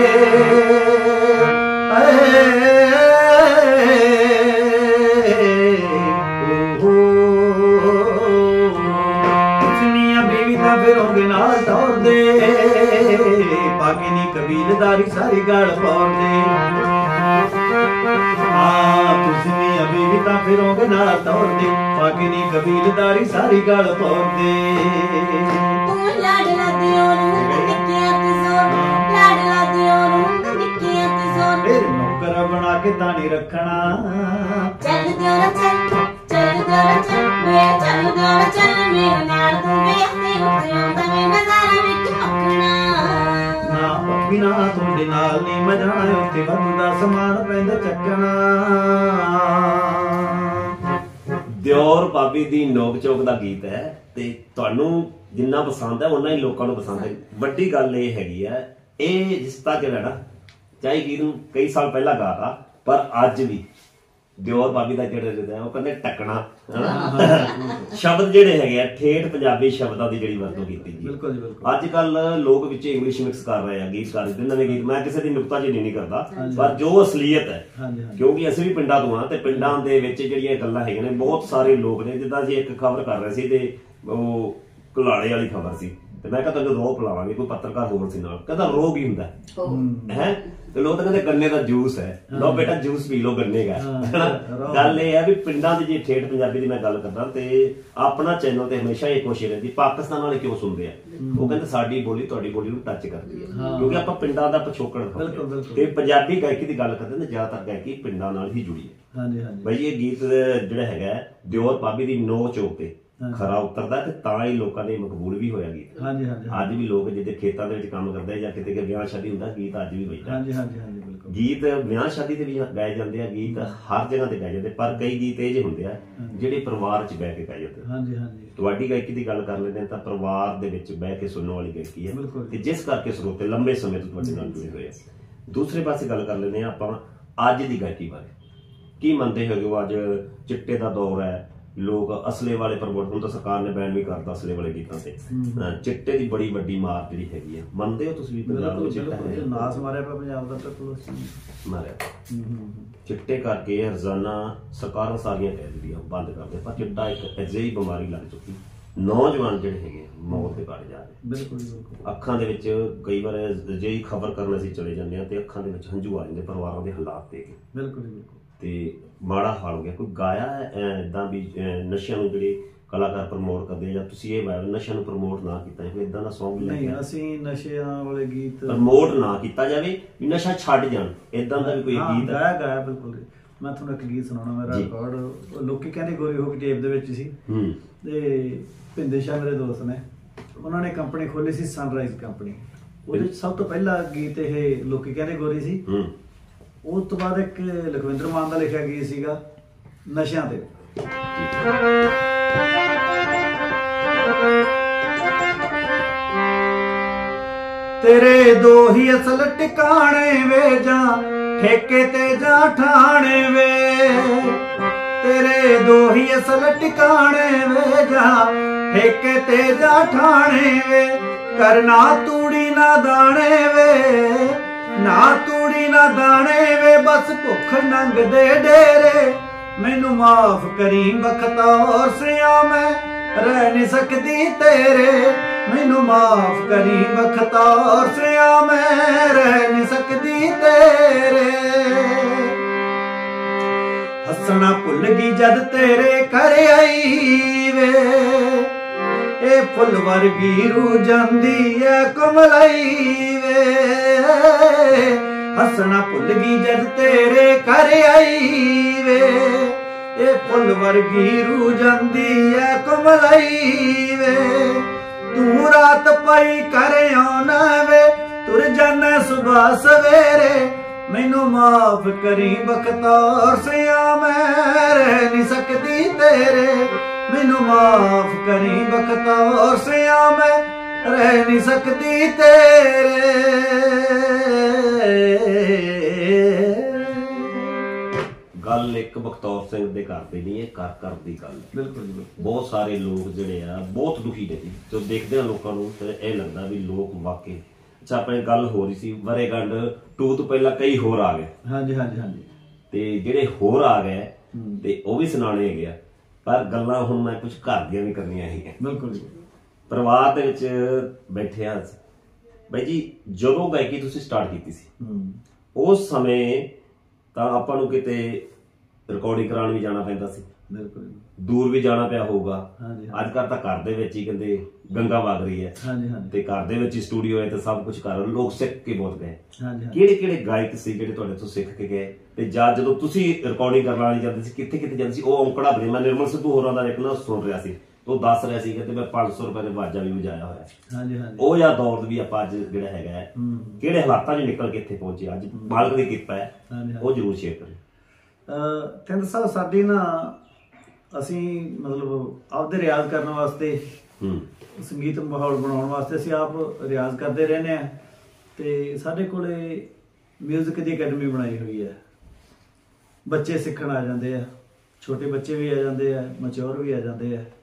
ਤੁਸੀਂ ਮੀਆਂ ਬੀਵੀ ਤਾਂ ਫਿਰੋਂਗੇ ਨਾਲ ਟੌਰਦੇ, ਪਾਕੇ ਨੀ ਕਬੀਲਦਾਰੀ ਸਾਰੀ ਗਾਲ ਪਾਉਂਦੇ। ਤੁਸੀਂ ਮੀਆਂ ਬੀਵੀ ਤਾਂ ਫਿਰੋਂਗੇ ਨਾਲ ਟੌਰਦੇ, ਪਾਕੇ ਨੀ ਕਬੀਲਦਾਰੀ ਸਾਰੀ ਗਾਲ ਪਾਉਂਦੇ। ਤੂੰ ਲਾਡਲਾ ਦਿਓਰ ਹੁੰਦਾ ਨਿੱਕਿਆਂ ਤੇ ਜ਼ੋਰ, ਲਾਡਲਾ ਦਿਓਰ ਹੁੰਦਾ ਨਿੱਕਿਆਂ ਤੇ ਜ਼ੋਰ, ਫਿਰ ਨੌਕਰ ਬਣਾ ਕੇ ਤਾਂ ਨੀ ਰੱਖਣਾ। ਚੱਲ ਦਿਓਰਾ ਚੱਲ, ਚੱਲ ਦਿਓਰਾ ਚੱਲ ਵੇ, ਚੱਲ ਦਿਓਰਾ ਚੱਲ ਮੇਰੇ ਨਾਲ, ਤੂੰ ਵਿਆਹ ਤੇ ਉੱਥੇ ਆਉਂਦਾ ਵੇ ਨਜ਼ਾਰਾ ਵੇਖੀ ਮੱਖਣਾ, ਨਾ ਭਾਬੀ ਨਾ, ਤੁਹਾਡੇ ਨਾਲ ਨੀ ਮੈਂ ਜਾਣਾ, ਉੱਥੇ ਵਾਧੂ ਦਾ ਸਮਾਨ ਪੈਂਦਾ ਚੱਕਣਾ। ਦਿਓਰ ਭਾਬੀ ਦੀ ਨੋਕ ਚੋਕ ਦਾ ਗੀਤ ਹੈ ਤੇ ਤੁਹਾਨੂੰ ਜਿੰਨਾ ਪਸੰਦ ਹੈ ਉਹਨਾਂ ਹੀ ਲੋਕਾਂ ਨੂੰ ਪਸੰਦ ਹੈ। ਵੱਡੀ ਗੱਲ ਇਹ ਹੈਗੀ ਹੈ, ਇਹ ਜਿਸ ਤਰ੍ਹਾਂ ਜਿਹੜਾ ਨਾ ਚਾਹੇ ਗੀਤ ਨੂੰ ਕਈ ਸਾਲ ਪਹਿਲਾਂ ਗਾਤਾ, ਪਰ ਅੱਜ ਵੀ ਦਿਓਰ ਭਾਬੀ ਦਾ ਜਿਹੜਾ ਉਹ ਕਹਿੰਦੇ ਟੱਕਣਾ ਸ਼ਬਦ ਜਿਹੜੇ ਹੈਗੇ ਆ, ਠੇਠ ਪੰਜਾਬੀ ਸ਼ਬਦਾਂ ਦੀ ਜਿਹੜੀ ਵਰਤੋਂ ਕੀਤੀ ਜੀ। ਬਿਲਕੁਲ ਜੀ ਬਿਲਕੁਲ। ਅੱਜ ਕੱਲ ਲੋਕ ਵਿੱਚ ਇੰਗਲਿਸ਼ ਮਿਕਸ ਕਰ ਰਹੇ ਆ ਗੀਤਕਾਰ ਦੇ ਨਵੇਂ ਗੀਤ। ਮੈਂ ਕਿਸੇ ਦੀ ਨੁਕਤਾਚੀਨੀ ਨਹੀਂ ਕਰਦਾ, ਪਰ ਜੋ ਅਸਲੀਅਤ ਹੈ, ਕਿਉਂਕਿ ਅਸੀਂ ਵੀ ਪਿੰਡਾਂ ਤੋਂ ਆ ਤੇ ਪਿੰਡਾਂ ਦੇ ਵਿੱਚ ਜਿਹੜੀਆਂ ਗੱਲਾਂ ਹੈਗੀਆਂ ਨੇ, ਬਹੁਤ ਸਾਰੇ ਲੋਕ ਨੇ, ਜਿੱਦਾਂ ਅਸੀਂ ਇੱਕ ਖਬਰ ਕਰ ਰਹੇ ਸੀ ਤੇ ਉਹ ਕੁਲਾੜੇ ਵਾਲੀ ਖਬਰ ਸੀ ਤੇ ਮੈਂ ਕਹਿੰਦਾ ਤੈਨੂੰ ਰੋਹ ਪਿਲਾਵਾਂਗੇ, ਕੋਈ ਪੱਤਰਕਾਰ ਹੋਰ ਸੀ ਨਾਲ, ਕਹਿੰਦਾ ਰੋਹ ਕੀ ਹੁੰਦਾ ਹੈ, ਤੇ ਲੋਕ ਤਾਂ ਕਹਿੰਦੇ ਗੰਨੇ ਦਾ ਜੂਸ ਹੈ, ਲਓ ਬੇਟਾ ਜੂਸ ਪੀ ਲਓ ਗੰਨੇ ਦਾ। ਗੱਲ ਇਹ ਹੈ ਵੀ ਪਿੰਡਾਂ ਦੀ ਜੇ ਠੇਠ ਪੰਜਾਬੀ ਦੀ ਮੈਂ ਗੱਲ ਕਰਦਾ ਤੇ ਆਪਣਾ ਚੈਨਲ ਤੇ ਹਮੇਸ਼ਾ ਇਹ ਕੋਸ਼ਿਸ਼ ਰਹਿੰਦੀ, ਪਾਕਿਸਤਾਨ ਵਾਲੇ ਕਿਉਂ ਸੁਣਦੇ ਆ, ਉਹ ਕਹਿੰਦੇ ਸਾਡੀ ਬੋਲੀ ਤੁਹਾਡੀ ਬੋਲੀ ਨੂੰ ਟੱਚ ਕਰਦੀ ਹੈ, ਕਿਉਂਕਿ ਆਪਾਂ ਪਿੰਡਾਂ ਦਾ ਪਿਛੋਕੜ ਤੇ ਪੰਜਾਬੀ ਗਾਇਕੀ ਦੀ ਗੱਲ ਕਰਦੇ ਨੇ, ਜ਼ਿਆਦਾਤਰ ਗਾਇਕੀ ਪਿੰਡਾਂ ਨਾਲ ਹੀ ਜੁੜੀ ਹੈ। ਬਾਈ ਇਹ ਗੀਤ ਜਿਹੜਾ ਹੈਗਾ ਦਿਓਰ ਭਾਬੀ ਦੀ ਨੋ ਚੋਕ ਤੇ ਖਰਾ ਉਤਰਦਾ ਤੇ ਤਾਂ ਹੀ ਲੋਕਾਂ ਨੇ ਮਕਬੂਲ ਵੀ ਹੋਇਆ ਗੀਤ। ਅੱਜ ਵੀ ਲੋਕ ਜਿਹਦੇ ਖੇਤਾਂ ਦੇ ਵਿੱਚ ਕੰਮ ਕਰਦੇ ਜਾਂ ਕਿਤੇ ਵਿਆਹ ਸ਼ਾਦੀ ਹੁੰਦਾ, ਗੀਤ ਅੱਜ ਵੀ ਵੱਜਦਾ। ਗੀਤ ਵਿਆਹ ਸ਼ਾਦੀ ਤੇ ਵੀ ਗਾਏ ਜਾਂਦੇ ਆ, ਗੀਤ ਹਰ ਜਗ੍ਹਾ ਤੇ ਗਾਏ ਜਾਂਦੇ, ਪਰ ਕਈ ਗੀਤ ਇਹ ਜਿਹੇ ਹੁੰਦੇ ਆ ਜਿਹੜੇ ਪਰਿਵਾਰ 'ਚ ਬਹਿ ਕੇ ਗਾਏ ਜਾਂਦੇ। ਹਾਂਜੀ ਹਾਂਜੀ। ਤੁਹਾਡੀ ਗਾਇਕੀ ਦੀ ਗੱਲ ਕਰ ਲੈਂਦੇ ਆ ਤਾਂ ਪਰਿਵਾਰ ਦੇ ਵਿੱਚ ਬਹਿ ਕੇ ਸੁਣਨ ਵਾਲੀ ਗਾਇਕੀ ਹੈ, ਤੇ ਜਿਸ ਕਰਕੇ ਸਰੋਤੇ ਲੰਬੇ ਸਮੇਂ ਤੋਂ ਤੁਹਾਡੇ ਨਾਲ ਜੁੜੇ ਹੋਏ ਆ। ਦੂਸਰੇ ਪਾਸੇ ਗੱਲ ਕਰ ਲੈਂਦੇ ਆ ਆਪਾਂ ਅੱਜ ਦੀ ਗਾਇਕੀ ਬਾਰੇ। ਕੀ ਮੰਨਦੇ ਹੈਗੇ ਹੋ? ਅੱਜ ਚਿੱਟੇ ਦਾ ਦੌਰ ਹੈ, ਲੋਕ ਅਸਲੇ ਵਾਲੇ ਪ੍ਰਮੋਟ, ਹੁਣ ਤਾਂ ਸਰਕਾਰ ਨੇ ਬੈਨ ਵੀ ਕਰਤਾ ਅਸਲੇ ਵਾਲੇ ਗੀਤਾਂ ਤੇ। ਚਿੱਟੇ ਦੀ ਬੜੀ ਵੱਡੀ ਮਾਰ ਜਿਹੜੀ ਹੈਗੀ ਆ, ਮੰਨਦੇ ਹੋ ਤੁਸੀਂ ਵੀ ਪੰਜਾਬ ਵਿੱਚ ਚਿੱਟਾ ਹੈ? ਨਾਸ ਮਾਰਿਆ ਪਿਆ ਪੰਜਾਬ ਦਾ, ਬਿਲਕੁਲ ਮਾਰਿਆ। ਚਿੱਟੇ ਕਰਕੇ ਰੋਜ਼ਾਨਾ ਸਰਕਾਰਾਂ ਸਾਰੀਆਂ ਕਹਿ ਦਿੰਦੀਆਂ ਬੰਦ ਕਰਦੇ, ਪਰ ਚਿੱਟਾ ਇੱਕ ਅਜਿਹੀ ਬਿਮਾਰੀ ਲੱਗ ਚੁੱਕੀ, ਨੌਜਵਾਨ ਜਿਹੜੇ ਹੈਗੇ ਮੌਤ ਦੇ ਘਾਟ ਜਾ ਰਹੇ। ਬਿਲਕੁਲ ਬਿਲਕੁਲ। ਅੱਖਾਂ ਦੇ ਵਿੱਚ ਕਈ ਵਾਰ ਅਜਿਹੀ ਖਬਰ ਕਰਨ ਅਸੀਂ ਚਲੇ ਜਾਂਦੇ ਹਾਂ ਤੇ ਅੱਖਾਂ ਦੇ ਵਿੱਚ ਹੰਝੂ ਆ ਜਾਂਦੇ ਪਰਿਵਾਰਾਂ ਦੇ ਹਾਲਾਤ ਦੇਖ ਕੇ। ਬਿਲਕੁਲ ਬਿਲਕੁਲ। ਤੇ ਮਾੜਾ ਹਾਲ ਹੋ ਗਿਆ। ਕੋਈ ਗਾਇਆ ਏਦਾਂ ਵੀ ਨਸ਼ਿਆਂ ਨੂੰ ਜਿਹੜੇ ਕਲਾਕਾਰ ਪ੍ਰਮੋਟ ਕਰਦੇ, ਜਾਂ ਤੁਸੀਂ ਇਹ ਨਸ਼ਿਆਂ ਨੂੰ ਪ੍ਰਮੋਟ ਨਾ ਕੀਤਾ ਜਾਵੇ, ਏਦਾਂ ਦਾ ਸੌਂਗ ਨਹੀਂ? ਅਸੀਂ ਨਸ਼ਿਆਂ ਵਾਲੇ ਗੀਤ ਪ੍ਰਮੋਟ ਨਾ ਕੀਤਾ ਜਾਵੇ ਵੀ ਨਸ਼ਾ ਛੱਡ ਜਾਣ, ਏਦਾਂ ਦਾ ਵੀ ਕੋਈ ਗੀਤ ਗਾਇਆ? ਬਿਲਕੁਲ। ਮੈਂ ਤੁਹਾਨੂੰ ਇੱਕ ਗੀਤ ਸੁਣਾਉਣਾ, ਮੇਰਾ ਰਿਕਾਰਡ ਲੋਕੀ ਕਹਿੰਦੇ ਗੋਰੀ ਹੋ ਕੇ ਟੇਪ ਦੇ ਵਿੱਚ ਸੀ, ਤੇ ਭਿੰਦੇ ਸ਼ਾਹ ਮੇਰੇ ਦੋਸਤ ਨੇ, ਉਹਨਾਂ ਨੇ ਕੰਪਨੀ ਖੋਲੀ ਸੀ ਸਨਰਾਈਜ਼ ਕੰਪਨੀ। ਉਹਦੇ ਵਿੱਚ ਸਭ ਤੋਂ ਪਹਿਲਾ ਗੀਤ ਇਹ ਲੋਕੀ ਕਹਿੰਦੇ ਗੋਰੀ ਸੀ। ਉਸ ਤੋਂ ਬਾਅਦ ਇੱਕ ਲਖਵਿੰਦਰ ਮਾਨ ਦਾ ਲਿਖਿਆ ਗੀਤ ਸੀਗਾ ਨਸ਼ਿਆਂ ਤੇ। ਤੇਰੇ ਦੋ ਹੀ ਅਸਲ ਟਿਕਾਣੇ ਵੇ, ਜਾਂ ਠੇਕੇ ਤੇ ਜਾਂ ਠਾਣੇ ਵੇ, ਤੇਰੇ ਦੋ ਹੀ ਅਸਲ ਟਿਕਾਣੇ ਵੇ, ਜਾਂ ਠੇਕੇ ਤੇ ਜਾਂ ਠਾਣੇ ਵੇ, ਕਰਨਾ ਤੂੜੀ ਨਾ ਦਾਣੇ ਵੇ, ਨਾ ਤੂੜੀ ਨਾ ਦਾਣੇ ਵੇ, ਬਸ ਭੁੱਖ ਨੰਗਦੇ ਡੇਰੇ, ਮੈਨੂੰ ਮਾਫ ਕਰੀ ਬਖਤੌਰ ਸਿਆ, ਮੈਂ ਰਹਿ ਨਹੀਂ ਸਕਦੀ ਤੇਰੇ, ਮੈਨੂੰ ਮਾਫ ਕਰੀ ਬਖਤੌਰ ਸਿਆ, ਮੈਂ ਰਹਿ ਨਹੀਂ ਸਕਦੀ ਤੇਰੇ। ਹੱਸਣਾ ਭੁੱਲ ਗਈ ਜਦ ਤੇਰੇ ਘਰ ਆਈ ਵੇ, ਇਹ ਫੁੱਲ ਵਰਗੀ ਰੂ ਜਾਂਦੀ ਐ ਕਮਲਾਈ ਵੇ, ਹੱਸਣਾ ਭੁੱਲ ਗਈ ਜਦ ਤੇਰੇ ਘਰ ਆਈ ਵੇ, ਇਹ ਫੁੱਲ ਵਰਗੀ ਰੂ ਜਾਂਦੀ ਐ ਕਮਲਾਈ ਵੇ, ਤੂੰ ਰਾਤ ਪਈ ਘਰ ਆਉਣਾ ਵੇ, ਤੁਰ ਜਾਣਾ ਸੁਬਹ ਸਵੇਰੇ, ਮੈਨੂੰ ਮਾਫ ਕਰੀ ਬਖਤੌਰ ਸਿਆ, ਮੈਂ ਰਹਿ ਨਹੀਂ ਸਕਦੀ ਤੇਰੇ, ਮੈਨੂੰ ਮਾਫ ਕਰੀ ਬਖਤੌਰ ਸਿਆ, ਮੈਂ ਰਹਿ ਨਹੀਂ ਸਕਦੀ ਤੇਰੇ। ਗੱਲ ਇੱਕ ਬਖਤੌਰ ਸਿੰਘ ਦੇ ਘਰ ਦੀ ਨਹੀਂ, ਇਹ ਘਰ ਦੀ ਗੱਲ ਹੈ। ਬਿਲਕੁਲ ਜੀ। ਬਹੁਤ ਸਾਰੇ ਲੋਕ ਜਿਹੜੇ ਆ ਬਹੁਤ ਦੁਖੀ ਨੇ ਜੀ, ਜੋ ਦੇਖਦੇ ਆ ਲੋਕਾਂ ਨੂੰ ਤੇ ਇਹ ਲੱਗਦਾ ਵੀ ਲੋਕ ਵਾਕਈ। ਅੱਛਾ, ਆਪਣੀ ਗੱਲ ਹੋ ਰਹੀ ਸੀ ਵਰੇਗੰਢ 2 ਤੋਂ ਪਹਿਲਾਂ ਕਈ ਹੋਰ ਆ ਗਏ। ਹਾਂਜੀ ਹਾਂਜੀ ਹਾਂਜੀ। ਤੇ ਜਿਹੜੇ ਹੋਰ ਆ ਗਏ ਤੇ ਉਹ ਵੀ ਸੁਣਾਣੇ ਹੈਗੇ ਆ, ਪਰ ਗੱਲਾਂ ਹੁਣ ਮੈਂ ਕੁਝ ਘਰ ਦੀਆਂ ਵੀ ਕਰਨੀਆਂ ਹੈਗੀਆਂ। ਬਿਲਕੁਲ ਜੀ। ਪਰਿਵਾਰ ਦੇ ਵਿੱਚ ਬੈਠੇ ਆ ਬਾਈ ਜੀ, ਜਦੋਂ ਗਾਇਕੀ ਤੁਸੀਂ ਸਟਾਰਟ ਕੀਤੀ ਸੀ ਉਸ ਸਮੇਂ ਤਾਂ ਆਪਾਂ ਨੂੰ ਕਿਤੇ ਰਿਕਾਰਡਿੰਗ ਕਰਾਉਣ ਵੀ ਜਾਣਾ ਪੈਂਦਾ ਸੀ, ਬਿਲਕੁਲ ਦੂਰ ਵੀ ਜਾਣਾ ਪਿਆ ਹੋਊਗਾ। ਹਾਂਜੀ। ਅੱਜ ਕੱਲ੍ਹ ਤਾਂ ਘਰ ਦੇ ਵਿੱਚ ਹੀ ਕਹਿੰਦੇ ਗੰਗਾ ਵਗ ਰਹੀ ਹੈ। ਹਾਂਜੀ ਹਾਂਜੀ। ਤੇ ਘਰ ਦੇ ਵਿੱਚ ਹੀ ਸਟੂਡੀਓ ਹੈ ਤੇ ਸਭ ਕੁਝ ਕਰ ਲੋਕ ਸਿੱਖ ਕੇ ਬਹੁਤ ਗਏ। ਹਾਂਜੀ। ਕਿਹੜੇ ਕਿਹੜੇ ਗਾਇਕ ਸੀ ਜਿਹੜੇ ਤੁਹਾਡੇ ਤੋਂ ਸਿੱਖ ਕੇ ਗਏ, ਤੇ ਜਾਂ ਜਦੋਂ ਤੁਸੀਂ ਰਿਕਾਰਡਿੰਗ ਕਰਨ ਵਾਲੀ ਜਾਂਦੇ ਸੀ ਕਿੱਥੇ ਕਿੱਥੇ ਜਾਂਦੇ ਸੀ? ਉਹ ਔਂਕੜਾ ਬਣੇ, ਮੈਂ ਨਿਰਮਲ ਸਿੱਧੂ ਹੋਰਾਂ ਦਾ ਇੱਕ ਨਾ ਸੁਣ ਰਿਹਾ ਸੀ, ਉਹ ਦੱਸ ਰਿਹਾ ਸੀ ਕਿ ਮੈਂ 500 ਰੁਪਏ ਦੇ ਵਾਜਾ ਵੀ ਵਜਾਇਆ ਹੋਇਆ। ਹਾਂਜੀ ਹਾਂਜੀ। ਉਹ ਜਾਂ ਦੌਰ ਵੀ ਆਪਾਂ ਅੱਜ ਜਿਹੜਾ ਹੈਗਾ ਕਿਹੜੇ ਹਾਲਾਤਾਂ 'ਚ ਨਿਕਲ ਕੇ ਇੱਥੇ ਪਹੁੰਚੇ, ਅੱਜ ਮਾਲਕ ਦੀ ਕਿਰਪਾ ਹੈ, ਉਹ ਜ਼ਰੂਰ ਸ਼ੇਅਰ ਕਰਿਓ। ਕਹਿੰਦੇ ਸਾਹਿਬ ਸਾਡੀ ਨਾ, ਅਸੀਂ ਮਤਲਬ ਆਪਦੇ ਰਿਆਜ਼ ਕਰਨ ਵਾਸਤੇ, ਸੰਗੀਤ ਮਾਹੌਲ ਬਣਾਉਣ ਵਾਸਤੇ ਅਸੀਂ ਆਪ ਰਿਆਜ਼ ਕਰਦੇ ਰਹਿੰਦੇ ਹਾਂ, ਤੇ ਸਾਡੇ ਕੋਲੇ ਮਿਊਜ਼ਿਕ ਦੀ ਅਕੈਡਮੀ ਬਣਾਈ ਹੋਈ ਹੈ। ਬੱਚੇ ਸਿੱਖਣ ਆ ਜਾਂਦੇ ਆ, ਛੋਟੇ ਬੱਚੇ ਵੀ ਆ ਜਾਂਦੇ ਆ, ਮੈਚੁਰ ਵੀ ਆ ਜਾਂਦੇ ਆ।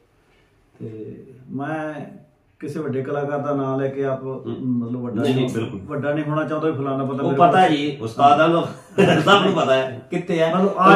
ਤੇ ਮੈਂ ਕਿਸੇ ਵੱਡੇ ਕਲਾਕਾਰ ਦਾ ਨਾਮ ਲੈ ਕੇ ਆਪ ਮਤਲਬ ਵੱਡਾ ਨਹੀਂ ਹੋਣਾ ਚਾਹੁੰਦਾ, ਫਲਾਣਾ ਪਤਾ ਉਹ ਪਤਾ ਜੀ ਉਸਤਾਦਾਂ ਨੂੰ ਸਭ ਨੂੰ ਪਤਾ ਹੈ ਕਿੱਥੇ ਹੈ,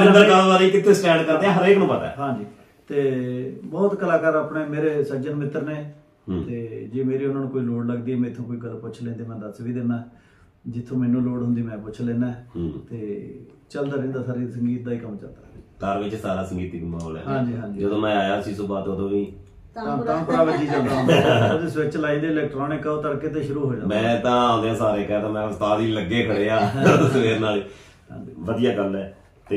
ਕਿੱਥੇ ਸਟੈਂਡ ਕਰਦੇ ਆ, ਹਰੇਕ ਨੂੰ ਪਤਾ ਹੈ। ਹਾਂਜੀ। ਤੇ ਬਹੁਤ ਕਲਾਕਾਰ ਆਪਣੇ ਮੇਰੇ ਸੱਜਣ ਮਿੱਤਰ ਨੇ, ਤੇ ਜੇ ਮੇਰੀ ਉਹਨਾਂ ਨੂੰ ਕੋਈ ਲੋੜ ਲੱਗਦੀ ਹੈ, ਮੈਥੋਂ ਕੋਈ ਗੱਲ ਪੁੱਛ ਲੈਂਦੇ, ਮੈਂ ਦੱਸ ਵੀ ਦਿੰਦਾ, ਜਿੱਥੋਂ ਮੈਨੂੰ ਲੋੜ ਹੁੰਦੀ ਮੈਂ ਪੁੱਛ ਲੈਣਾ। ਤੇ ਚੱਲਦਾ ਰਹਿੰਦਾ, ਸਾਰੀ ਸੰਗੀਤ ਦਾ ਹੀ ਕੰਮ ਚੱਲਦਾ। ਘਰ ਵਿੱਚ ਸਾਰਾ ਸੰਗੀਤਿਕ ਮਾਹੌਲ ਹੈ। ਹਾਂਜੀ ਹਾਂਜੀ। ਜਦੋਂ ਮੈਂ ਆਇਆ ਸੀ ਸੁਬਾਹ ਤੋਂ ਉਦੋਂ ਵੀ ਤਾਂਪੁਰਾ ਵੱਜੀ ਜਾਂਦਾ ਹੁੰਦਾ, ਉਹਦੇ ਸਵਿਚ ਲਾਈ ਦੇ ਇਲੈਕਟ੍ਰੋਨਿਕ, ਉਹ ਤੜਕੇ ਤੇ ਸ਼ੁਰੂ ਹੋ ਜਾਂਦਾ। ਮੈਂ ਤਾਂ ਆਉਂਦੇ ਸਾਰੇ ਕਹਿੰਦਾ ਮੈਂ ਉਸਤਾਦ ਹੀ ਲੱਗੇ ਖੜੇ ਆ ਸਵੇਰ ਨਾਲ। ਵਧੀਆ ਗੱਲ ਹੈ। ਤੇ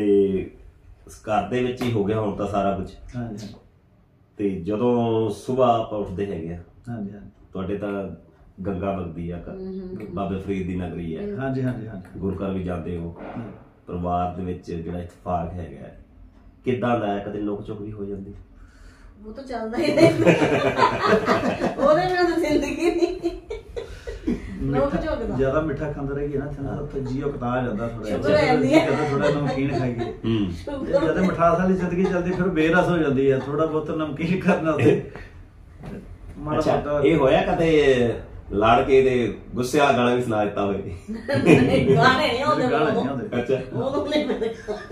ਘਰ ਦੇ ਵਿੱਚ ਹੀ ਹੋ ਗਿਆ ਹੁਣ ਤਾਂ ਸਾਰਾ ਕੁਝ। ਹਾਂਜੀ। ਤੇ ਜਦੋਂ ਸੁਬਾਹ ਆਪਾਂ ਉੱਠਦੇ ਹੈਗੇ ਆ, ਹਾਂਜੀ ਹਾਂਜੀ, ਤੁਹਾਡੇ ਤਾਂ ਗੰਗਾ ਵਗਦੀ ਆ, ਬਾਬੇ ਫਰੀਦ ਦੀ ਨਗਰੀ ਹੈ। ਹਾਂਜੀ ਹਾਂਜੀ ਹਾਂਜੀ। ਗੁਰੂ ਘਰ ਵੀ ਜਾਂਦੇ ਹੋ, ਪਰਿਵਾਰ ਦੇ ਵਿੱਚ ਜਿਹੜਾ ਇਤਫਾਕ ਹੈਗਾ ਕਿੱਦਾਂ ਦਾ ਹੈ? ਕਦੇ ਨੋਕ ਝੋਕ ਵੀ ਹੋ ਜਾਂਦੀ? ਉਹ ਤਾਂ ਚੱਲਦਾ ਹੀ ਰਹਿੰਦਾ ਉਹਦੇ ਬਿਨਾਂ ਤਾਂ ਜ਼ਿੰਦਗੀ ਨਹੀਂ। ਨੋਕ ਝੋਕ ਦਾ ਜ਼ਿਆਦਾ ਮਿੱਠਾ ਖਾਂਦਾ ਰਹੀ ਨਾ ਤਾਂ ਜੀਓ ਕਤਾ ਜਾਂਦਾ ਥੋੜਾ ਸ਼ੁਗਰ ਹੋ ਜਾਂਦੀ ਹੈ। ਥੋੜਾ ਨਮਕੀਨ ਖਾਈਏ ਜਦੋਂ ਮਿਠਾਸ ਵਾਲੀ ਜ਼ਿੰਦਗੀ ਚੱਲਦੀ ਫਿਰ ਬੇਰਸ ਹੋ ਜਾਂਦੀ ਹੈ। ਥੋੜਾ ਬਹੁਤ ਨਮਕੀਨ ਕਰਨਾ ਤੇ ਮਾੜਾ ਮੋਟਾ। ਇਹ ਹੋਇਆ ਕਦੇ ਲੜ ਕੇ ਤੇ ਗੁੱਸੇ ਵਾਲਾ ਗਾਣਾ ਵੀ ਸੁਣਾ ਦਿੱਤਾ ਹੋਵੇ? ਗਾਣੇ ਨਹੀਂ ਆਉਂਦੇ। ਅੱਛਾ, ਉਹ ਨਹੀਂ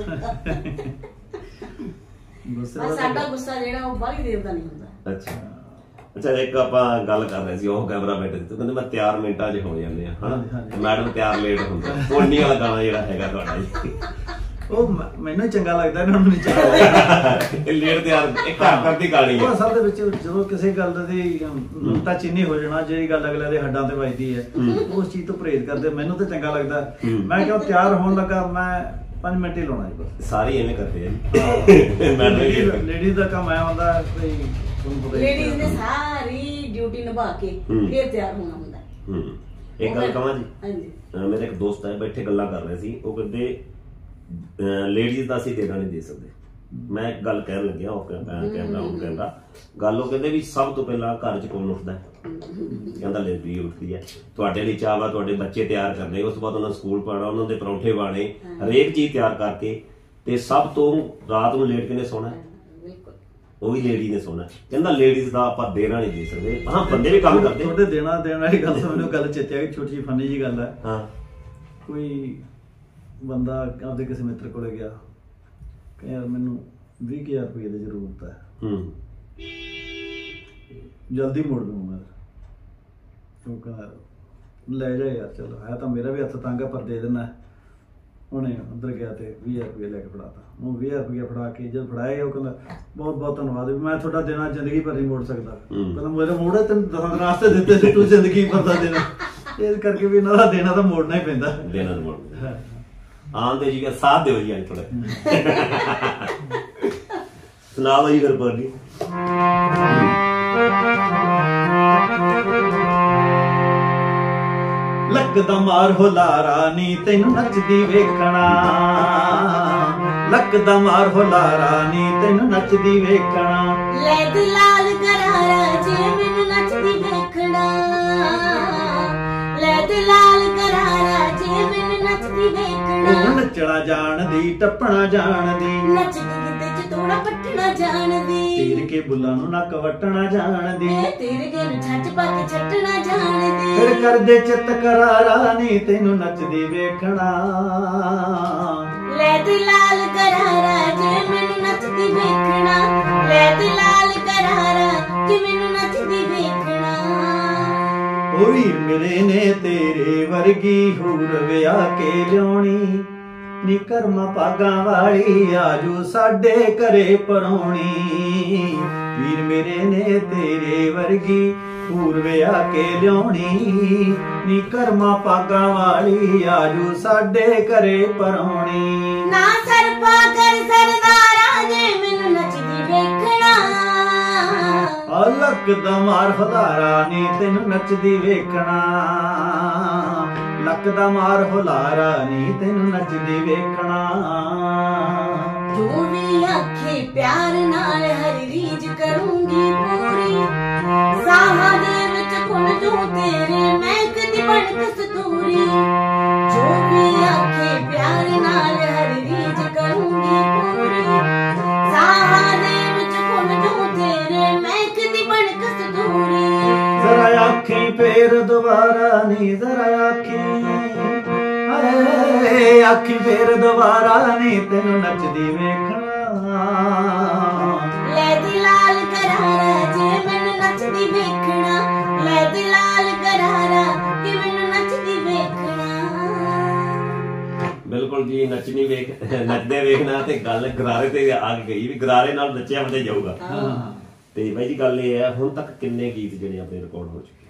ਸਾਡਾ ਗੁੱਸਾ ਜਿਹੜਾ ਉਹ ਬਾਹਲੀ ਦੇਰ ਦਾ ਨਹੀਂ ਹੁੰਦਾ। ਅੱਛਾ ਅੱਛਾ। ਇੱਕ ਆਪਾਂ ਗੱਲ ਕਰ ਰਹੇ ਸੀ ਉਹ ਕੈਮਰਾ ਬੈਠੇ ਸੀ, ਕਹਿੰਦੇ ਮੈਂ ਤਿਆਰ ਮਿੰਟਾਂ 'ਚ ਹੋ ਜਾਂਦੇ ਆ ਹਨਾ, ਮੈਡਮ ਤਿਆਰ ਲੇਟ ਹੁੰਦੇ। ਪੋਨੀ ਵਾਲਾ ਗਾਣਾ ਜਿਹੜਾ ਹੈਗਾ ਤੁਹਾਡਾ ਜੀ, ਉਹ ਮੈਨੂੰ ਚੰਗਾ ਲੱਗਦਾ, ਇਹਨਾਂ ਨੂੰ ਨਹੀਂ ਚੰਗਾ। ਲੇਟ ਤਿਆਰ ਇੱਕ ਘਰ ਦੀ ਕਹਾਣੀ ਹੈ। ਅਸਲ ਦੇ ਵਿੱਚ ਜਦੋਂ ਕਿਸੇ ਗੱਲ ਦੀ ਨੁਕਤਾ ਚੀਨੀ ਹੋ ਜਾਣਾ, ਜਿਹੜੀ ਗੱਲ ਅਗਲੇ ਦੇ ਹੱਡਾਂ ਤੇ ਵੱਜਦੀ ਹੈ, ਉਸ ਚੀਜ਼ ਤੋਂ ਪਰਹੇਜ਼ ਕਰਦੇ। ਮੈਨੂੰ ਤਾਂ ਚੰਗਾ ਲੱਗਦਾ। ਮੈਂ ਕਿਉਂ ਤਿਆਰ ਹੋਣ ਲੱਗਾ ਮੈਂ 5 ਮਿੰਟ ਹੀ ਲਾਉਣਾ ਜੀ ਬਸ। ਸਾਰੇ ਐਵੇਂ ਕਰਦੇ ਆ ਜੀ। ਲੇਡੀਜ਼ ਦਾ ਕੰਮ ਐ ਹੁੰਦਾ ਲੇਡੀਜ਼ ਨੇ ਸਾਰੀ ਡਿਊਟੀ ਨਿਭਾ ਕੇ ਫਿਰ ਤਿਆਰ ਹੋਣਾ ਹੁੰਦਾ। ਇੱਕ ਗੱਲ ਕਹਾਂ ਜੀ, ਹਾਂਜੀ, ਮੇਰੇ ਇੱਕ ਦੋਸਤ ਹੈ, ਬੈਠੇ ਗੱਲਾਂ ਕਰ ਰਹੇ ਸੀ। ਉਹ ਕਹਿੰਦੇ ਲੇਡੀਜ਼ ਦਾ ਅਸੀਂ ਦੇਣਾ ਨਹੀਂ ਦੇ ਸਕਦੇ। ਮੈਂ ਇੱਕ ਗੱਲ ਕਹਿਣ ਲੱਗਿਆ, ਉਹ ਕਹਿੰਦਾ ਗੱਲ ਉਹ ਕਹਿੰਦੇ ਵੀ ਸਭ ਤੋਂ ਪਹਿਲਾਂ ਘਰ 'ਚ ਕੌਣ ਉੱਠਦਾ? ਕਹਿੰਦਾ ਲੇਡੀ ਉੱਠਦੀ ਹੈ। ਤੁਹਾਡੇ ਲਈ ਚਾਹ ਵਾ, ਤੁਹਾਡੇ ਬੱਚੇ ਤਿਆਰ ਕਰਨੇ, ਉਸ ਤੋਂ ਬਾਅਦ ਉਹਨਾਂ ਸਕੂਲ ਪਾਉਣਾ, ਉਹਨਾਂ ਦੇ ਪਰੌਂਠੇ ਬਾਣੇ, ਹਰੇਕ ਚੀਜ਼ ਤਿਆਰ ਕਰਕੇ, ਤੇ ਸਭ ਤੋਂ ਰਾਤ ਨੂੰ ਲੇਟ ਕੇ ਨੇ ਸੋਣਾ, ਉਹ ਵੀ ਲੇਡੀ ਨੇ ਸੋਣਾ। ਕਹਿੰਦਾ ਲੇਡੀਜ਼ ਦਾ ਆਪਾਂ ਦੇਣਾ ਨਹੀਂ ਦੇ ਸਕਦੇ। ਹਾਂ ਬੰਦੇ ਵੀ ਕੰਮ ਕਰਦੇ। ਤੁਹਾਡੇ ਦੇਣਾ ਦੇਣ ਵਾਲੀ ਗੱਲ ਤੋਂ ਮੈਨੂੰ ਗੱਲ ਚੇਤੇ ਆ ਗਈ, ਛੋਟੀ ਜਿਹੀ ਫਨੀ ਜੀ ਗੱਲ ਹੈ। ਹਾਂ, ਕੋਈ ਬੰਦਾ ਆਪਦੇ ਕਿਸੇ ਮਿੱਤਰ ਕੋਲੇ ਗਿਆ, ਕਹਿੰਦਾ ਯਾਰ ਮੈਨੂੰ 20,000 ਰੁਪਏ ਦੀ ਜ਼ਰੂਰਤ ਹੈ, ਜਲਦੀ ਮੋੜ ਦੂੰਗਾ। ਉਹ ਕਹਿੰਦਾ ਲੈ ਜਾ ਯਾਰ, ਚਲੋ ਹੈ ਤਾਂ ਮੇਰਾ ਵੀ ਹੱਥ ਤੰਗ ਆ ਪਰ ਦੇ ਦੇਣਾ। ਉਹਨੇ ਅੰਦਰ ਗਿਆ ਤੇ 20,000 ਰੁਪਏ ਲੈ ਕੇ ਫੜਾਤਾ। ਉਹ 20,000 ਰੁਪਏ ਫੜਾ ਕੇ ਜਦ ਫੜਾਏ, ਉਹ ਕਹਿੰਦਾ ਬਹੁਤ ਬਹੁਤ ਧੰਨਵਾਦ, ਮੈਂ ਤੁਹਾਡਾ ਦੇਣਾ ਜ਼ਿੰਦਗੀ ਭਰ ਨਹੀਂ ਮੋੜ ਸਕਦਾ। ਕਹਿੰਦਾ ਮੇਰੇ ਮੋੜੇ ਤੈਨੂੰ 10 ਰਾਸਤੇ ਦਿੱਤੇ ਸੀ, ਤੂੰ ਜ਼ਿੰਦਗੀ ਭਰ ਦਾ ਦੇਣਾ। ਇਸ ਕਰਕੇ ਵੀ ਇਹਨਾਂ ਦਾ ਦੇਣਾ ਤਾਂ ਮੋੜਨਾ ਹੀ ਪੈਂਦਾ। ਦੇਣਾ ਤਾਂ ਮੋੜਨਾ। ਆਂਦੇ ਜੀ ਸਾਥ ਦਿਓ ਜੀ ਅੱਜ ਥੋੜਾ ਸੁਣਾਓ ਜੀ ਫਿਰ ਬੋਲੀ। ਲੱਗਦਾ ਮਾਰ ਹੋ ਲਾਰਾ ਨੀ ਤੈਨੂੰ ਨੱਚਦੀ ਵੇਖਣਾ, ਲੱਗਦਾ ਮਾਰ ਹੋ ਲਾਰਾ ਨੀ ਤੈਨੂੰ ਨੱਚਦੀ ਵੇਖਣਾ। ਲੈ ਦਿਲਾਲ ਕਰਾਰਾ ਜੇ ਮੈਨੂੰ ਨੱਚਦੀ ਵੇਖਣਾ, ਲੈ ਦਿਲਾਲ ਕਰਾਰਾ ਜੇ ਮੈਨੂੰ ਨੱਚਦੀ ਵੇਖਣਾ। ਉਹ ਨੱਚਣਾ ਜਾਣਦੀ, ਟੱਪਣਾ ਜਾਣਦੀ, ਨੱਚਦੀ ਕਿਤੇ ਚ ਤੋੜਾ ਪੱਟਣਾ ਜਾਣਦੀ, ਤੀਰ ਕੇ ਬੁੱਲਾਂ ਨੂੰ ਨੱਕ ਵੱਟਣਾ ਜਾਣਦੀ, ਤੀਰ ਕੇ ਨੂੰ ਛੱਜ ਪਾ ਕੇ ਛੱਟਣਾ ਜਾਣਦੀ। ਫਿਰ ਕਰਦੇ ਚਿੱਤ ਕਰਾਰਾ ਨੀ ਤੈਨੂੰ ਨੱਚਦੀ ਵੇਖਣਾ। ਲੈ ਦਿਲਾਲ ਕਰਾਰਾ ਜੇ ਮੈਨੂੰ ਨੱਚਦੀ ਵੇਖਣਾ, ਲੈ ਦਿਲਾਲ ਕਰਾਰਾ ਜੇ ਮੈਨੂੰ ਨੱਚਦੀ ਵੇਖਣਾ। ਉਹ ਵੀਰ ਮੇਰੇ ਨੇ ਤੇਰੇ ਵਰਗੀ ਹੂਰ ਵਿਆਹ ਕੇ ਲਿਆਉਣੀ, ਨੀ ਕਰਮਾਂ ਭਾਗਾਂ ਵਾਲੀ ਆਜੂ ਸਾਡੇ ਘਰੇ ਪਰੌਣੀ। ਵੀਰ ਮੇਰੇ ਨੇ ਤੇਰੇ ਵਰਗੀ ਹੂਰ ਵਿਆਹ ਕੇ ਲਿਆਉਣੀ, ਨੀ ਕਰਮਾਂ ਭਾਗਾਂ ਵਾਲੀ ਆਜੂ ਸਾਡੇ ਘਰੇ ਪਰੌਣੀ। ਨਾ ਸਰਪਾ ਕਰ ਸਰਦਾਰਾ ਜੇ ਮੈਨੂੰ ਨੱਚਦੀ ਵੇਖਣਾ, ਲੱਗਦਾ ਮਾਰ ਹੁਲਾਰਾ ਨੀ ਤੈਨੂੰ ਨੱਚਦੀ ਵੇਖਣਾ, ਲੱਗਦਾ ਮਾਰ ਹੁਲਾਰਾ ਨੀ ਤੈਨੂੰ ਨੱਚਦੀ ਵੇਖਣਾ। ਜੋ ਵੀ ਆਖੇ ਪਿਆਰ ਨਾਲ ਹਰ ਰੀਝ ਕਰੂੰਗੀ ਪੂਰੀ, ਸਾਹਾਂ ਦੇ ਵਿੱਚ ਖੁੱਲ ਜੂ ਤੇਰੇ ਮਹਿਕਦੀ ਬਣ ਕਸਤੂਰੀ। ਜੋ ਵੀ ਆਖੇ ਪਿਆਰ ਨਾਲ ਹਰ ਰੀਝ ਕਰੂੰਗੀ ਪੂਰੀ, ਸਾਹਾਂ ਦੇ ਵਿੱਚ ਖੁੱਲ ਜੂ ਤੇਰੇ ਮਹਿਕਦੀ ਬਣ ਕਸਤੂਰੀ। ਜ਼ਰਾ ਆਖੀਂ ਫੇਰ ਦੁਬਾਰਾ ਨੀ, ਜ਼ਰਾ ਆਖੀਂ, ਹਾਏ ਆਖੀਂ ਫੇਰ ਦੁਬਾਰਾ ਨੀ ਤੈਨੂੰ ਨੱਚਦੀ ਵੇਖਣਾ। ਲੈ ਦਿਲਾਲ ਕਰਾਰਾ ਜੇ ਮੈਨੂੰ ਨੱਚਦੀ ਵੇਖਣਾ, ਲੈ ਦਿਲਾਲ ਕਰਾਰਾ ਕਿ ਮੈਨੂੰ ਨੱਚਦੀ ਵੇਖਣਾ। ਬਿਲਕੁਲ ਜੀ, ਨੱਚਣੀ ਨੱਚਦੇ ਵੇਖਣਾ। ਤੇ ਗੱਲ ਗਰਾਰੇ ਤੇ ਆ ਗਈ ਵੀ ਗਰਾਰੇ ਨਾਲ ਨੱਚਿਆ ਬੰਦੇ ਜਾਊਗਾ। ਤੇ ਬਾਈ ਜੀ ਗੱਲ ਇਹ ਹੈ, ਹੁਣ ਤੱਕ ਕਿੰਨੇ ਗੀਤ ਜਿਹੜੇ ਆਪਣੇ ਰਿਕਾਰਡ ਹੋ ਚੁੱਕੇ?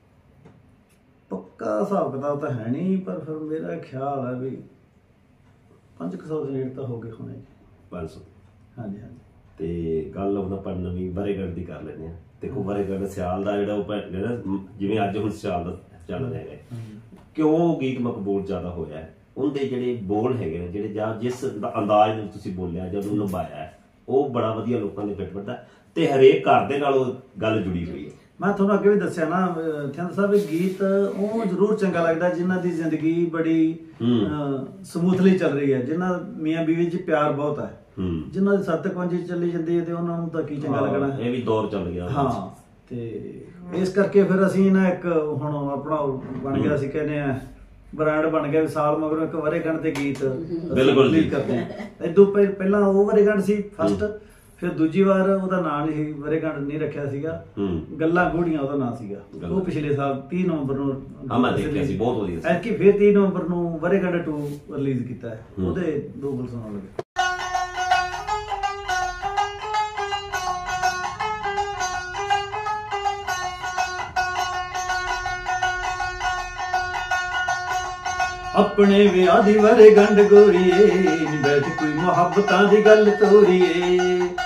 ਪੱਕਾ ਹਿਸਾਬ ਕਿਤਾਬ ਤਾਂ ਹੈ ਨਹੀਂ, ਪਰ ਫਿਰ ਮੇਰਾ ਖਿਆਲ ਹੈ ਵੀ 500 ਦੇ ਨੇੜੇ ਤਾਂ ਹੋ ਗਏ ਹੋਣੇ। 500? ਹਾਂਜੀ ਹਾਂਜੀ। ਤੇ ਗੱਲ ਹੁਣ ਆਪਾਂ ਨਵੀਂ ਵਰੇਗੜ੍ਹ ਦੀ ਕਰ ਲੈਂਦੇ ਆ। ਦੇਖੋ ਵਰੇਗੜ੍ਹ ਸਿਆਲ ਦਾ ਜਿਹੜਾ ਉਹ ਜਿਵੇਂ ਅੱਜ ਹੁਣ ਸਿਆਲ ਦਾ ਚੱਲ ਰਿਹਾ ਹੈ, ਕਿਉਂ ਗੀਤ ਮਕਬੂਲ ਜ਼ਿਆਦਾ ਹੋਇਆ ਹੈ? ਉਹਦੇ ਜਿਹੜੇ ਬੋਲ ਹੈਗੇ ਨੇ, ਜਿਹੜੇ ਜਾਂ ਜਿਸ ਅੰਦਾਜ਼ ਨਾਲ ਤੁਸੀਂ ਬੋਲਿਆ ਜਦੋਂ ਨਿਭਾਇਆ ਹੈ, ਉਹ ਬੜਾ ਵਧੀਆ ਲੋਕਾਂ ਦੇ ਫਿੱਟ ਬੈਠਦਾ ਤੇ ਹਰੇਕ ਘਰ ਦੇ ਨਾਲ ਉਹ ਗੱਲ ਜੁੜੀ ਹੋਈ ਹੈ। ਮੈਂ ਤੁਹਾਨੂੰ ਅੱਗੇ ਵੀ ਦੱਸਿਆ ਨਾ ਥਿੰਦ ਸਾਹਿਬ, ਗੀਤ ਉਹ ਜ਼ਰੂਰ ਚੰਗਾ ਲੱਗਦਾ ਜਿਨ੍ਹਾਂ ਦੀ ਜ਼ਿੰਦਗੀ ਬੜੀ ਸਮੂਥਲੀ ਚੱਲ ਰਹੀ ਹੈ, ਜਿਨ੍ਹਾਂ ਮੀਆਂ ਬੀਵੀ 'ਚ ਪਿਆਰ ਬਹੁਤ ਹੈ, ਜਿਨ੍ਹਾਂ ਦੀ ਸੱਤ-ਪੰਜੀ ਚੱਲੀ ਜਾਂਦੀ ਹੈ ਤੇ ਉਹਨਾਂ ਨੂੰ ਤਾਂ ਕੀ ਚੰਗਾ ਲੱਗਣਾ। ਇਹ ਵੀ ਦੌਰ ਚੱਲ ਗਿਆ। ਹਾਂ, ਤੇ ਇਸ ਕਰਕੇ ਫਿਰ ਅਸੀਂ ਨਾ ਇੱਕ ਹੁਣ ਆਪਣਾ ਬਣ ਗਿਆ, ਅਸੀਂ ਕਹਿੰਦੇ ਆ ਬ੍ਰਾਂਡ ਬਣ ਗਿਆ ਵੀ ਸਾਲ ਮਗਰੋਂ ਇੱਕ ਵਰੇਗੰਢ ਤੇ ਗੀਤ ਬਿਲਕੁਲ ਕਰਦੇ ਆ। ਇਦੋਂ ਪਹਿਲਾਂ ਉਹ ਵਰੇਗੰਢ ਸੀ ਫਸਟ, ਫਿਰ ਦੂਜੀ ਵਾਰ ਉਹਦਾ ਨਾਂ ਨਹੀਂ ਵਰੇਗੰਢ ਨਹੀਂ ਰੱਖਿਆ ਸੀਗਾ, ਗੱਲਾਂ ਗੂੜੀਆਂ ਉਹਦਾ ਨਾਂ ਸੀਗਾ। ਉਹ ਪਿਛਲੇ ਸਾਲ 30 ਨਵੰਬਰ ਨੂੰ ਮੈਂ ਦੇਖਿਆ ਸੀ, ਬਹੁਤ ਵਧੀਆ ਸੀ। ਐਤਕੀ ਫਿਰ 30 ਨਵੰਬਰ ਨੂੰ ਵਰੇਗੰਢ 2 ਰਿਲੀਜ਼ ਕੀਤਾ ਹੈ, ਉਹਦੇ 2 ਬੋਲ ਸੁਣਾਉਣ ਲੱਗੇ। ਆਪਣੇ ਵਿਆਹ ਦੀ ਵਰੇਗੰਢ ਗੋਰੀਏ, ਨੀ ਬੈਠ ਕੋਈ ਮੁਹੱਬਤਾਂ ਦੀ ਗੱਲ ਤੋਰੀਏ।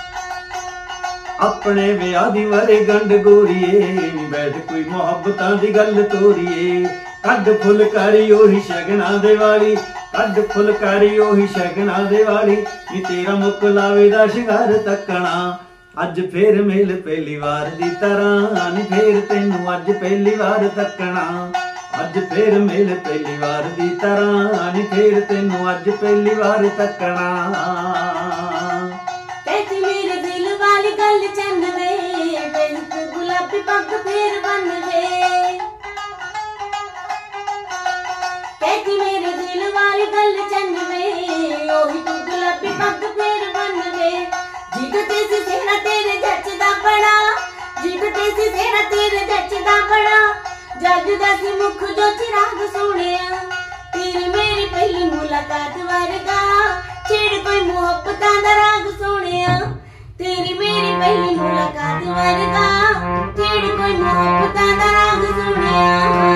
ਆਪਣੇ ਵਿਆਹ ਦੀ ਵਰੇਗੰਢ ਗੋਰੀਏ, ਨੀ ਬੈਠ ਕੋਈ ਮੁਹੱਬਤਾਂ ਦੀ ਗੱਲ ਤੋਰੀਏ। ਕੱਢ ਫੁਲਕਾਰੀ ਉਹੀ ਸ਼ਗਨਾਂ ਦੇ ਵਾਲੀ, ਕੱਢ ਫੁਲਕਾਰੀ ਉਹੀ ਸ਼ਗਨਾਂ ਦੇ ਵਾਲੀ, ਨੀ ਤੇਰਾ ਮੁੱਕ ਲਾਵੇ ਦਾ ਸ਼ਿੰਗਾਰ ਤੱਕਣਾ। ਅੱਜ ਫੇਰ ਮੇਲ ਪਹਿਲੀ ਵਾਰ ਦੀ ਤਰ੍ਹਾਂ, ਨੀ ਫੇਰ ਤੈਨੂੰ ਅੱਜ ਪਹਿਲੀ ਵਾਰ ਤੱਕਣਾ। ਅੱਜ ਫੇਰ ਮੇਲ ਪਹਿਲੀ ਵਾਰ ਦੀ ਤਰ੍ਹਾਂ, ਨੀ ਫੇਰ ਤੈਨੂੰ ਅੱਜ ਪਹਿਲੀ ਵਾਰ ਤੱਕਣਾ। ਕਹਿਤੀ ਮੇਰੇ ਦਿਲ ਵਾਲੀ ਗੱਲ ਚੰਨ ਵੇ, ਬਿੰਦ ਗੁਲਾਬੀ ਪੱਗ ਫੇਰ ਬੰਨ ਵੇ। ਕਹਿਤੀ ਮੇਰੇ ਦਿਲ ਵਾਲੀ ਗੱਲ ਚੰਨ ਵੇ, ਉਹੀ ਤੂੰ ਗੁਲਾਬੀ ਪੱਗ ਫੇਰ ਬੰਨ ਵੇ। ਜਿੱਦ ਤੇ ਸੀ ਸਿਹਰਾ ਤੇਰੇ ਜੱਚਦਾ ਬੜਾ, ਜਿੱਦ ਤੇ ਸੀ ਸਿਹਰਾ ਤੇਰੇ ਜੱਚਦਾ ਬੜਾ। ਜਗਦਾ ਸੀ ਮੁਖ ਜੋ ਚਿਰਾਗ ਸੋਹਣਿਆ, ਤੇਰੀ ਮੇਰੀ ਪਹਿਲੀ ਮੁਲਾਕਾਤ ਵਰਗਾ। ਛੇੜ ਕੋਈ ਮੁਹੱਬਤਾਂ ਦਾ ਰਾਗ ਸੋਹਣਿਆ, ਤੇਰੀ ਮੇਰੀ ਪਹਿਲੀ ਮੁਲਾਕਾਤ ਵਰਗਾ। ਛੇੜ ਕੋਈ ਮੁਹੱਬਤਾਂ ਦਾ ਰਾਗ ਸੋਹਣਿਆ।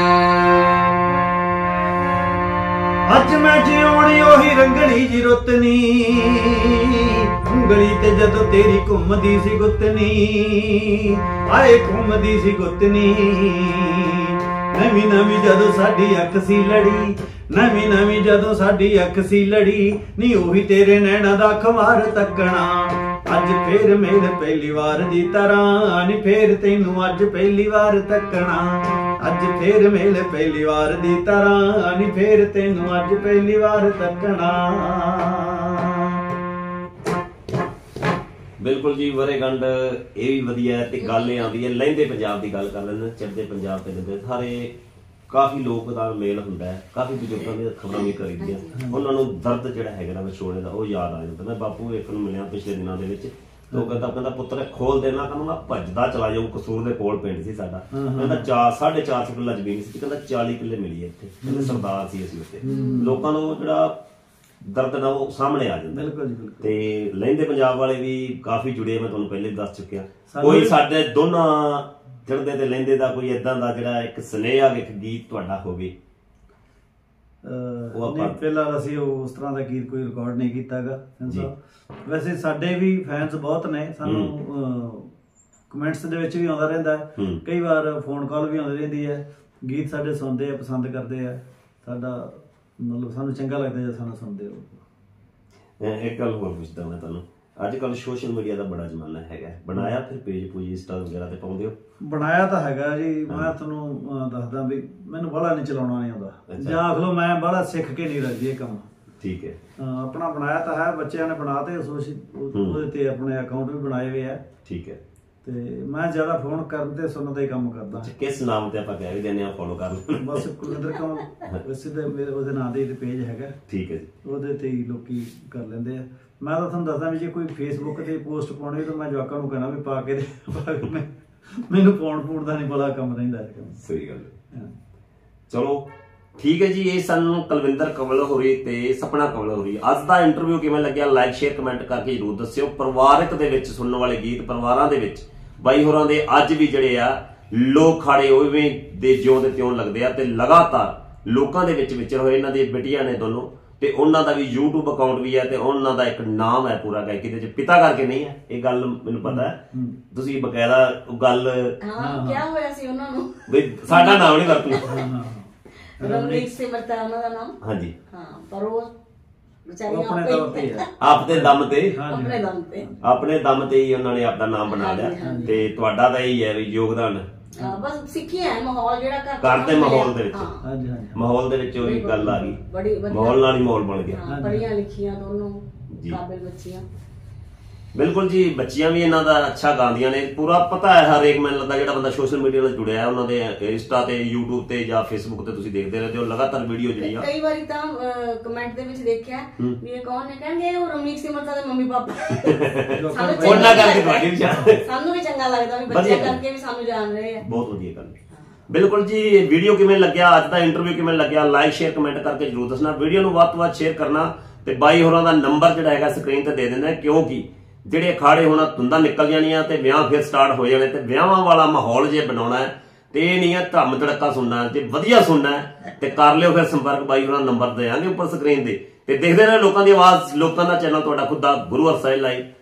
ਅੱਜ ਮੈਂ ਜਿਉਣੀ ਉਹੀ ਰੰਗਲੀ ਜੀ ਰੁੱਤਨੀ, ਉਂਗਲੀ ਤੇ ਜਦੋਂ ਤੇਰੀ ਘੁੰਮਦੀ ਸੀ ਗੁੱਤਨੀ, ਆਏ ਘੁੰਮਦੀ ਸੀ ਗੁੱਤਨੀ। ਨਵੀਂ ਨਵੀਂ ਜਦੋਂ ਸਾਡੀ ਅੱਖ ਸੀ ਲੜੀ, ਨਵੀਂ ਨਵੀਂ ਜਦੋਂ ਸਾਡੀ ਅੱਖ ਸੀ ਲੜੀ, ਨੀ ਉਹੀ ਤੇਰੇ ਨੈਣਾ ਦਾ ਖਮਾਰ ਤੱਕਣਾ। ਅੱਜ ਫੇਰ ਮੇਲ ਪਹਿਲੀ ਵਾਰ ਦੀ ਤਰ੍ਹਾਂ, ਨੀ ਫੇਰ ਤੈਨੂੰ ਅੱਜ ਪਹਿਲੀ ਵਾਰ ਤੱਕਣਾ। ਅੱਜ ਫੇਰ ਮੇਲ ਪਹਿਲੀ ਵਾਰ ਦੀ ਤਰ੍ਹਾਂ, ਨੀ ਫੇਰ ਤੈਨੂੰ ਅੱਜ ਪਹਿਲੀ ਵਾਰ ਤੱਕਣਾ। ਬਿਲਕੁਲ ਜੀ, ਵਰੇਗੰਢ ਇਹ ਵੀ ਵਧੀਆ ਤੇ ਗੱਲ ਇਹ ਆਉਂਦੀ ਹੈ, ਲਹਿੰਦੇ ਪੰਜਾਬ ਦੀ ਗੱਲ ਕਰ ਲੈਂਦੇ, ਚੜ੍ਹਦੇ ਪੰਜਾਬ ਤੇ ਲੈਂਦੇ ਸਾਰੇ ਕਾਫੀ ਲੋਕ ਦਾ ਮੇਲ ਹੁੰਦਾ ਹੈ, ਕਾਫੀ ਬਜ਼ੁਰਗਾਂ ਦੀਆਂ ਖਬਰਾਂ ਵੀ ਕਰੀਦੀਆਂ, ਉਹਨਾਂ ਨੂੰ ਦਰਦ ਜਿਹੜਾ ਹੈਗਾ ਨਾ ਵਿਛੋੜੇ ਦਾ ਉਹ ਯਾਦ ਆ ਜਾਂਦਾ। ਮੈਂ ਬਾਪੂ ਇੱਕ ਨੂੰ ਮਿਲਿਆ ਪਿਛਲੇ ਦਿਨਾਂ ਦੇ ਵਿੱਚ, ਤੇ ਉਹ ਕਹਿੰਦਾ ਪੁੱਤਰ ਖੋਲ ਦੇਣਾ, ਕਹਿੰਦਾ ਮੈਂ ਭੱਜਦਾ ਚਲਾ ਜਾਊਂ। ਕਸੂਰ ਦੇ ਕੋਲ ਪਿੰਡ ਸੀ ਸਾਡਾ, ਕਹਿੰਦਾ 4.5 ਕਿੱਲਾ ਜ਼ਮੀਨ ਸੀ, ਕਹਿੰਦਾ 40 ਕਿੱਲੇ ਮਿਲੀ ਇੱਥੇ, ਕਹਿੰਦੇ ਸਰਦਾਰ ਸੀ ਅਸੀਂ ਉੱਥੇ। ਲੋਕਾਂ ਨੂੰ ਜਿਹੜਾ ਦਰਦ ਨਾ ਉਹ ਸਾਹਮਣੇ ਆ ਜਾਂਦਾ। ਤੇ ਲਹਿੰਦੇ ਪੰਜਾਬ ਵਾਲੇ ਵੀ ਕਾਫੀ ਜੁੜੇ, ਮੈਂ ਤੁਹਾਨੂੰ ਪਹਿਲੇ ਦੱਸ ਚੁੱਕਿਆ। ਕੋਈ ਸਾਡੇ ਦੋਨਾਂ ਚੜ੍ਹਦੇ ਤੇ ਲਹਿੰਦੇ ਦਾ ਕੋਈ ਏਦਾਂ ਦਾ ਜਿਹੜਾ ਇੱਕ ਸੁਨੇਹਾ ਇੱਕ ਗੀਤ ਤੁਹਾਡਾ ਹੋਵੇ? ਫਿਲਹਾਲ ਅਸੀਂ ਉਸ ਤਰ੍ਹਾਂ ਦਾ ਗੀਤ ਕੋਈ ਰਿਕਾਰਡ ਨਹੀਂ ਕੀਤਾਗਾ। ਵੈਸੇ ਸਾਡੇ ਵੀ ਫੈਨਸ ਬਹੁਤ ਨੇ, ਸਾਨੂੰ ਕਮੈਂਟਸ ਦੇ ਵਿੱਚ ਵੀ ਆਉਂਦਾ ਰਹਿੰਦਾ, ਕਈ ਵਾਰ ਫੋਨ ਕਾਲ ਵੀ ਆਉਂਦੀ ਰਹਿੰਦੀ ਹੈ। ਗੀਤ ਸਾਡੇ ਸੁਣਦੇ ਆ, ਪਸੰਦ ਕਰਦੇ ਆ, ਸਾਡਾ ਮਤਲਬ ਸਾਨੂੰ ਚੰਗਾ ਲੱਗਦਾ ਜੇ ਸਾਨੂੰ ਸੁਣਦੇ ਹੋ। ਇੱਕ ਗੱਲ ਹੋਰ ਪੁੱਛਦਾ ਮੈਂ ਤੁਹਾਨੂੰ, ਅੱਜ ਕੱਲ ਸੋਸ਼ਲ ਮੀਡੀਆ ਦਾ ਬੜਾ ਜ਼ਮਾਨਾ ਹੈਗਾ, ਬਣਾਇਆ ਫਿਰ ਪੇਜ ਪੂਜ ਇੰਸਟਾ ਵਗੈਰਾ ਤੇ ਪਾਉਂਦੇ ਹੋ? ਬਣਾਇਆ ਤਾਂ ਹੈਗਾ ਜੀ, ਮੈਂ ਤੁਹਾਨੂੰ ਦੱਸਦਾ ਵੀ ਮੈਨੂੰ ਬਾਹਲਾ ਨਹੀਂ ਚਲਾਉਣਾ ਨਹੀਂ ਆਉਂਦਾ, ਜਾਂ ਆਖ ਲਓ ਮੈਂ ਬਾਹਲਾ ਸਿੱਖ ਕੇ ਨਹੀਂ ਰੱਖਦੀ ਇਹ ਕੰਮ। ਠੀਕ ਹੈ। ਆਪਣਾ ਬਣਾਇਆ ਤਾਂ ਹੈ, ਬੱਚਿਆਂ ਨੇ ਬਣਾ ਤੇ ਉਹਦੇ ਤੇ ਆਪਣੇ ਅਕਾਊਂਟ ਵੀ ਬਣਾਏ ਹੋਏ ਆ। ਠੀਕ ਹੈ। ਤੇ ਮੈਂ ਜ਼ਿਆਦਾ ਫੋਨ ਕਰਨ ਤੇ ਸੁਣਨ ਦਾ ਹੀ ਕੰਮ ਕਰਦਾ। ਕਿਸ ਨਾਮ ਤੇ ਆਪਾਂ ਕਹਿ ਵੀ ਦਿੰਦੇ ਆ ਫੋਲੋ ਕਰ ਲਓ? ਬਸ ਕੁਲਵਿੰਦਰ ਕੌਰ ਸਿੱਧੇ ਉਹਦੇ ਨਾਂ ਦੇ ਪੇਜ ਹੈਗਾ। ਠੀਕ ਹੈ ਜੀ। ਉਹਦੇ ਤੇ ਹੀ ਲੋਕੀ ਕਰ ਲੈਂਦੇ ਆ। ਮੈਂ ਤਾਂ ਤੁਹਾਨੂੰ ਦੱਸਦਾ ਵੀ ਜੇ ਕੋਈ ਫੇਸਬੁੱਕ ਤੇ ਪੋਸਟ ਪਾਉਣੀ ਤਾਂ ਮੈਂ ਜਵਾਕਾਂ ਨੂੰ ਕਹਿਣਾ ਵੀ ਪਾ ਕੇ ਮੈਨੂੰ ਪਾਉਣ ਦਾ ਨਹੀਂ ਬੜਾ ਕੰਮ ਰਹਿੰਦਾ। ਸਹੀ ਗੱਲ ਹੈ। ਚਲੋ ਠੀਕ ਹੈ ਜੀ, ਇਹ ਸਾਨੂੰ ਕੁਲਵਿੰਦਰ ਕੰਵਲ ਹੋਰੀ ਤੇ ਸਪਨਾ ਕੰਵਲ ਹੋਰੀ। ਅੱਜ ਦਾ ਇੰਟਰਵਿਊ ਕਿਵੇਂ ਲੱਗਿਆ ਲਾਈਕ ਸ਼ੇਅਰ ਕਮੈਂਟ ਕਰਕੇ ਜ਼ਰੂਰ ਦੱਸਿਓ। ਪਰਿਵਾਰਕ ਦੇ ਵਿੱਚ ਸੁਣਨ ਵਾਲੇ ਗੀਤ, ਪਰਿਵਾਰਾਂ ਦੇ ਵਿੱਚ ਬਾਈ ਹੋਰਾਂ ਦੇ ਅੱਜ ਵੀ ਜਿਹੜੇ ਆ ਲੋਕ ਖਾੜੇ ਉਵੇਂ ਦੇ ਜਿਉਂ ਦੇ ਤਿਉਂ ਲੱਗਦੇ ਆ, ਤੇ ਲਗਾਤਾਰ ਲੋਕਾਂ ਦੇ ਵਿੱਚ ਵਿਚਰ ਹੋਏ ਇਹਨਾਂ ਦੀਆਂ ਬੇਟੀਆਂ ਨੇ ਦੋਨੋਂ, ਤੇ ਉਹਨਾਂ ਦਾ ਵੀ YouTube ਅਕਾਊਂਟ ਵੀ ਹੈ ਤੇ ਉਹਨਾਂ ਦਾ ਇੱਕ ਨਾਮ ਹੈ ਪੂਰਾ ਗਾਇਕੀ ਦੇ ਵਿੱਚ, ਪਿਤਾ ਕਰਕੇ ਨਹੀਂ ਹੈ ਇਹ ਗੱਲ ਮੈਨੂੰ ਪਤਾ ਹੈ। ਤੁਸੀਂ ਬਕਾਇਦਾ ਗੱਲ ਹਾਂ ਕਿਆ ਹੋਇਆ ਸੀ ਉਹਨਾਂ ਨੂੰ ਵੀ ਸਾਡਾ ਨਾਮ ਨਹੀਂ ਵਰਤਣਾ। ਰਮਨੀਕ ਸਿਮਰਤਾ ਉਹਨਾਂ ਦਾ ਨਾਮ। ਹਾਂਜੀ ਹਾਂ ਪਰ ਉਹ ਵਿਚਾਰੀ ਆਪਣੇ ਤੌਰ ਤੇ ਹੈ, ਆਪਦੇ ਦਮ ਤੇ ਆਪਣੇ ਦਮ ਤੇ ਆਪਣੇ ਦਮ ਤੇ ਹੀ ਉਹਨਾਂ ਨੇ ਆਪਣਾ ਨਾਮ ਬਣਾ ਲਿਆ। ਤੇ ਤੁਹਾਡਾ ਤਾਂ ਇਹੀ ਹੈ ਵੀ ਯੋਗਦਾਨ ਬਸ ਸਿੱਖਿਆ ਹੈ ਮਾਹੌਲ ਜਿਹੜਾ ਘਰ ਦੇ ਮਾਹੌਲ ਦੇ ਵਿੱਚ, ਹਾਂਜੀ ਹਾਂਜੀ ਮਾਹੌਲ ਦੇ ਵਿੱਚ ਉਹੀ ਗੱਲ ਆ ਗਈ, ਬੜੀ ਵਧੀਆ ਮਾਹੌਲ ਨਾਲ ਹੀ ਮਾਹੌਲ ਬਣ ਗਿਆ। ਪੜੀਆਂ ਲਿਖੀਆਂ ਦੋਨੋਂ ਕਾਬਿਲ ਬੱਚੀਆਂ। ਬਿਲਕੁਲ ਜੀ, ਬੱਚੀਆਂ ਵੀ ਇਹਨਾਂ ਦਾ ਅੱਛਾ ਗਾਉਂਦੀਆਂ ਨੇ, ਪੂਰਾ ਪਤਾ ਹੈ ਹਰੇਕ ਮੈਨੂੰ ਲੱਗਦਾ ਜਿਹੜਾ ਬੰਦਾ ਸੋਸ਼ਲ ਮੀਡੀਆ ਨਾਲ ਜੁੜਿਆ ਹੈ, ਉਹਨਾਂ ਦੇ ਇੰਸਟਾ ਤੇ YouTube ਤੇ ਜਾਂ Facebook ਤੇ ਤੁਸੀਂ ਦੇਖਦੇ ਰਹਿੰਦੇ ਹੋ ਲਗਾਤਾਰ ਵੀਡੀਓ ਜਿਹੜੀ ਆ। ਕਈ ਵਾਰੀ ਤਾਂ ਕਮੈਂਟ ਦੇ ਵਿੱਚ ਦੇਖਿਆ ਵੀ ਇਹ ਕੌਣ ਨੇ, ਕਹਿੰਦੇ ਉਹ ਰਮਨੀਕ ਸਿਮਰਤਾ ਦੇ ਮੰਮੀ ਪਾਪਾ। ਉਹਨਾਂ ਕਰਕੇ ਤੁਹਾਡੀ ਵੀ ਸਾਨੂੰ ਵੀ ਚੰਗਾ ਲੱਗਦਾ ਵੀ ਬੱਚੇ ਕਰਕੇ ਵੀ ਸਾਨੂੰ ਜਾਣ ਰਹੇ ਆ। ਬਹੁਤ ਵਧੀਆ ਗੱਲ। ਬਿਲਕੁਲ ਜੀ, ਵੀਡੀਓ ਕਿਵੇਂ ਲੱਗਿਆ, ਅੱਜ ਦਾ ਇੰਟਰਵਿਊ ਕਿਵੇਂ ਲੱਗਿਆ, ਲਾਈਕ ਸ਼ੇਅਰ ਕਮੈਂਟ ਕਰਕੇ ਜਰੂਰ ਦੱਸਣਾ। ਵੀਡੀਓ ਨੂੰ ਵੱਧ ਤੋਂ ਵੱਧ ਸ਼ੇਅਰ ਕਰਨਾ ਤੇ ਬਾਈ ਹੋਰਾਂ ਦਾ ਨੰਬਰ ਜਿਹੜਾ ਹੈਗਾ ਸਕਰੀਨ ਤੇ ਦੇ ਦੇਣਾ, ਕਿਉਂਕਿ ਜਿਹੜੇ ਅਖਾੜੇ ਹੋਣਾ ਧੁੰਦਾਂ ਨਿਕਲ ਜਾਣੀਆਂ ਤੇ ਵਿਆਹ ਫਿਰ ਸਟਾਰਟ ਹੋ ਜਾਣੇ, ਤੇ ਵਿਆਹਾਂ ਵਾਲਾ ਮਾਹੌਲ ਜੇ ਬਣਾਉਣਾ ਹੈ ਤੇ ਇਹ ਨਹੀਂ ਹੈ ਧੰਮ ਧੜਕਾ ਸੁਣਨਾ, ਜੇ ਵਧੀਆ ਸੁਣਨਾ ਹੈ ਤੇ ਕਰ ਲਿਓ ਫਿਰ ਸੰਪਰਕ, ਬਾਈ ਹੋਰਾਂ ਨੰਬਰ ਦੇਾਂਗੇ ਉੱਪਰ ਸਕਰੀਨ ਤੇ ਦੇਖਦੇ ਰਹੋ ਲੋਕਾਂ ਦੀ ਆਵਾਜ਼, ਲੋਕਾਂ ਦਾ ਚੈਨਲ ਤੁਹਾਡਾ ਖੁਦ ਦਾ ਗੁਰੂ ਹਰਸਾਏ ਲਾਈਵ।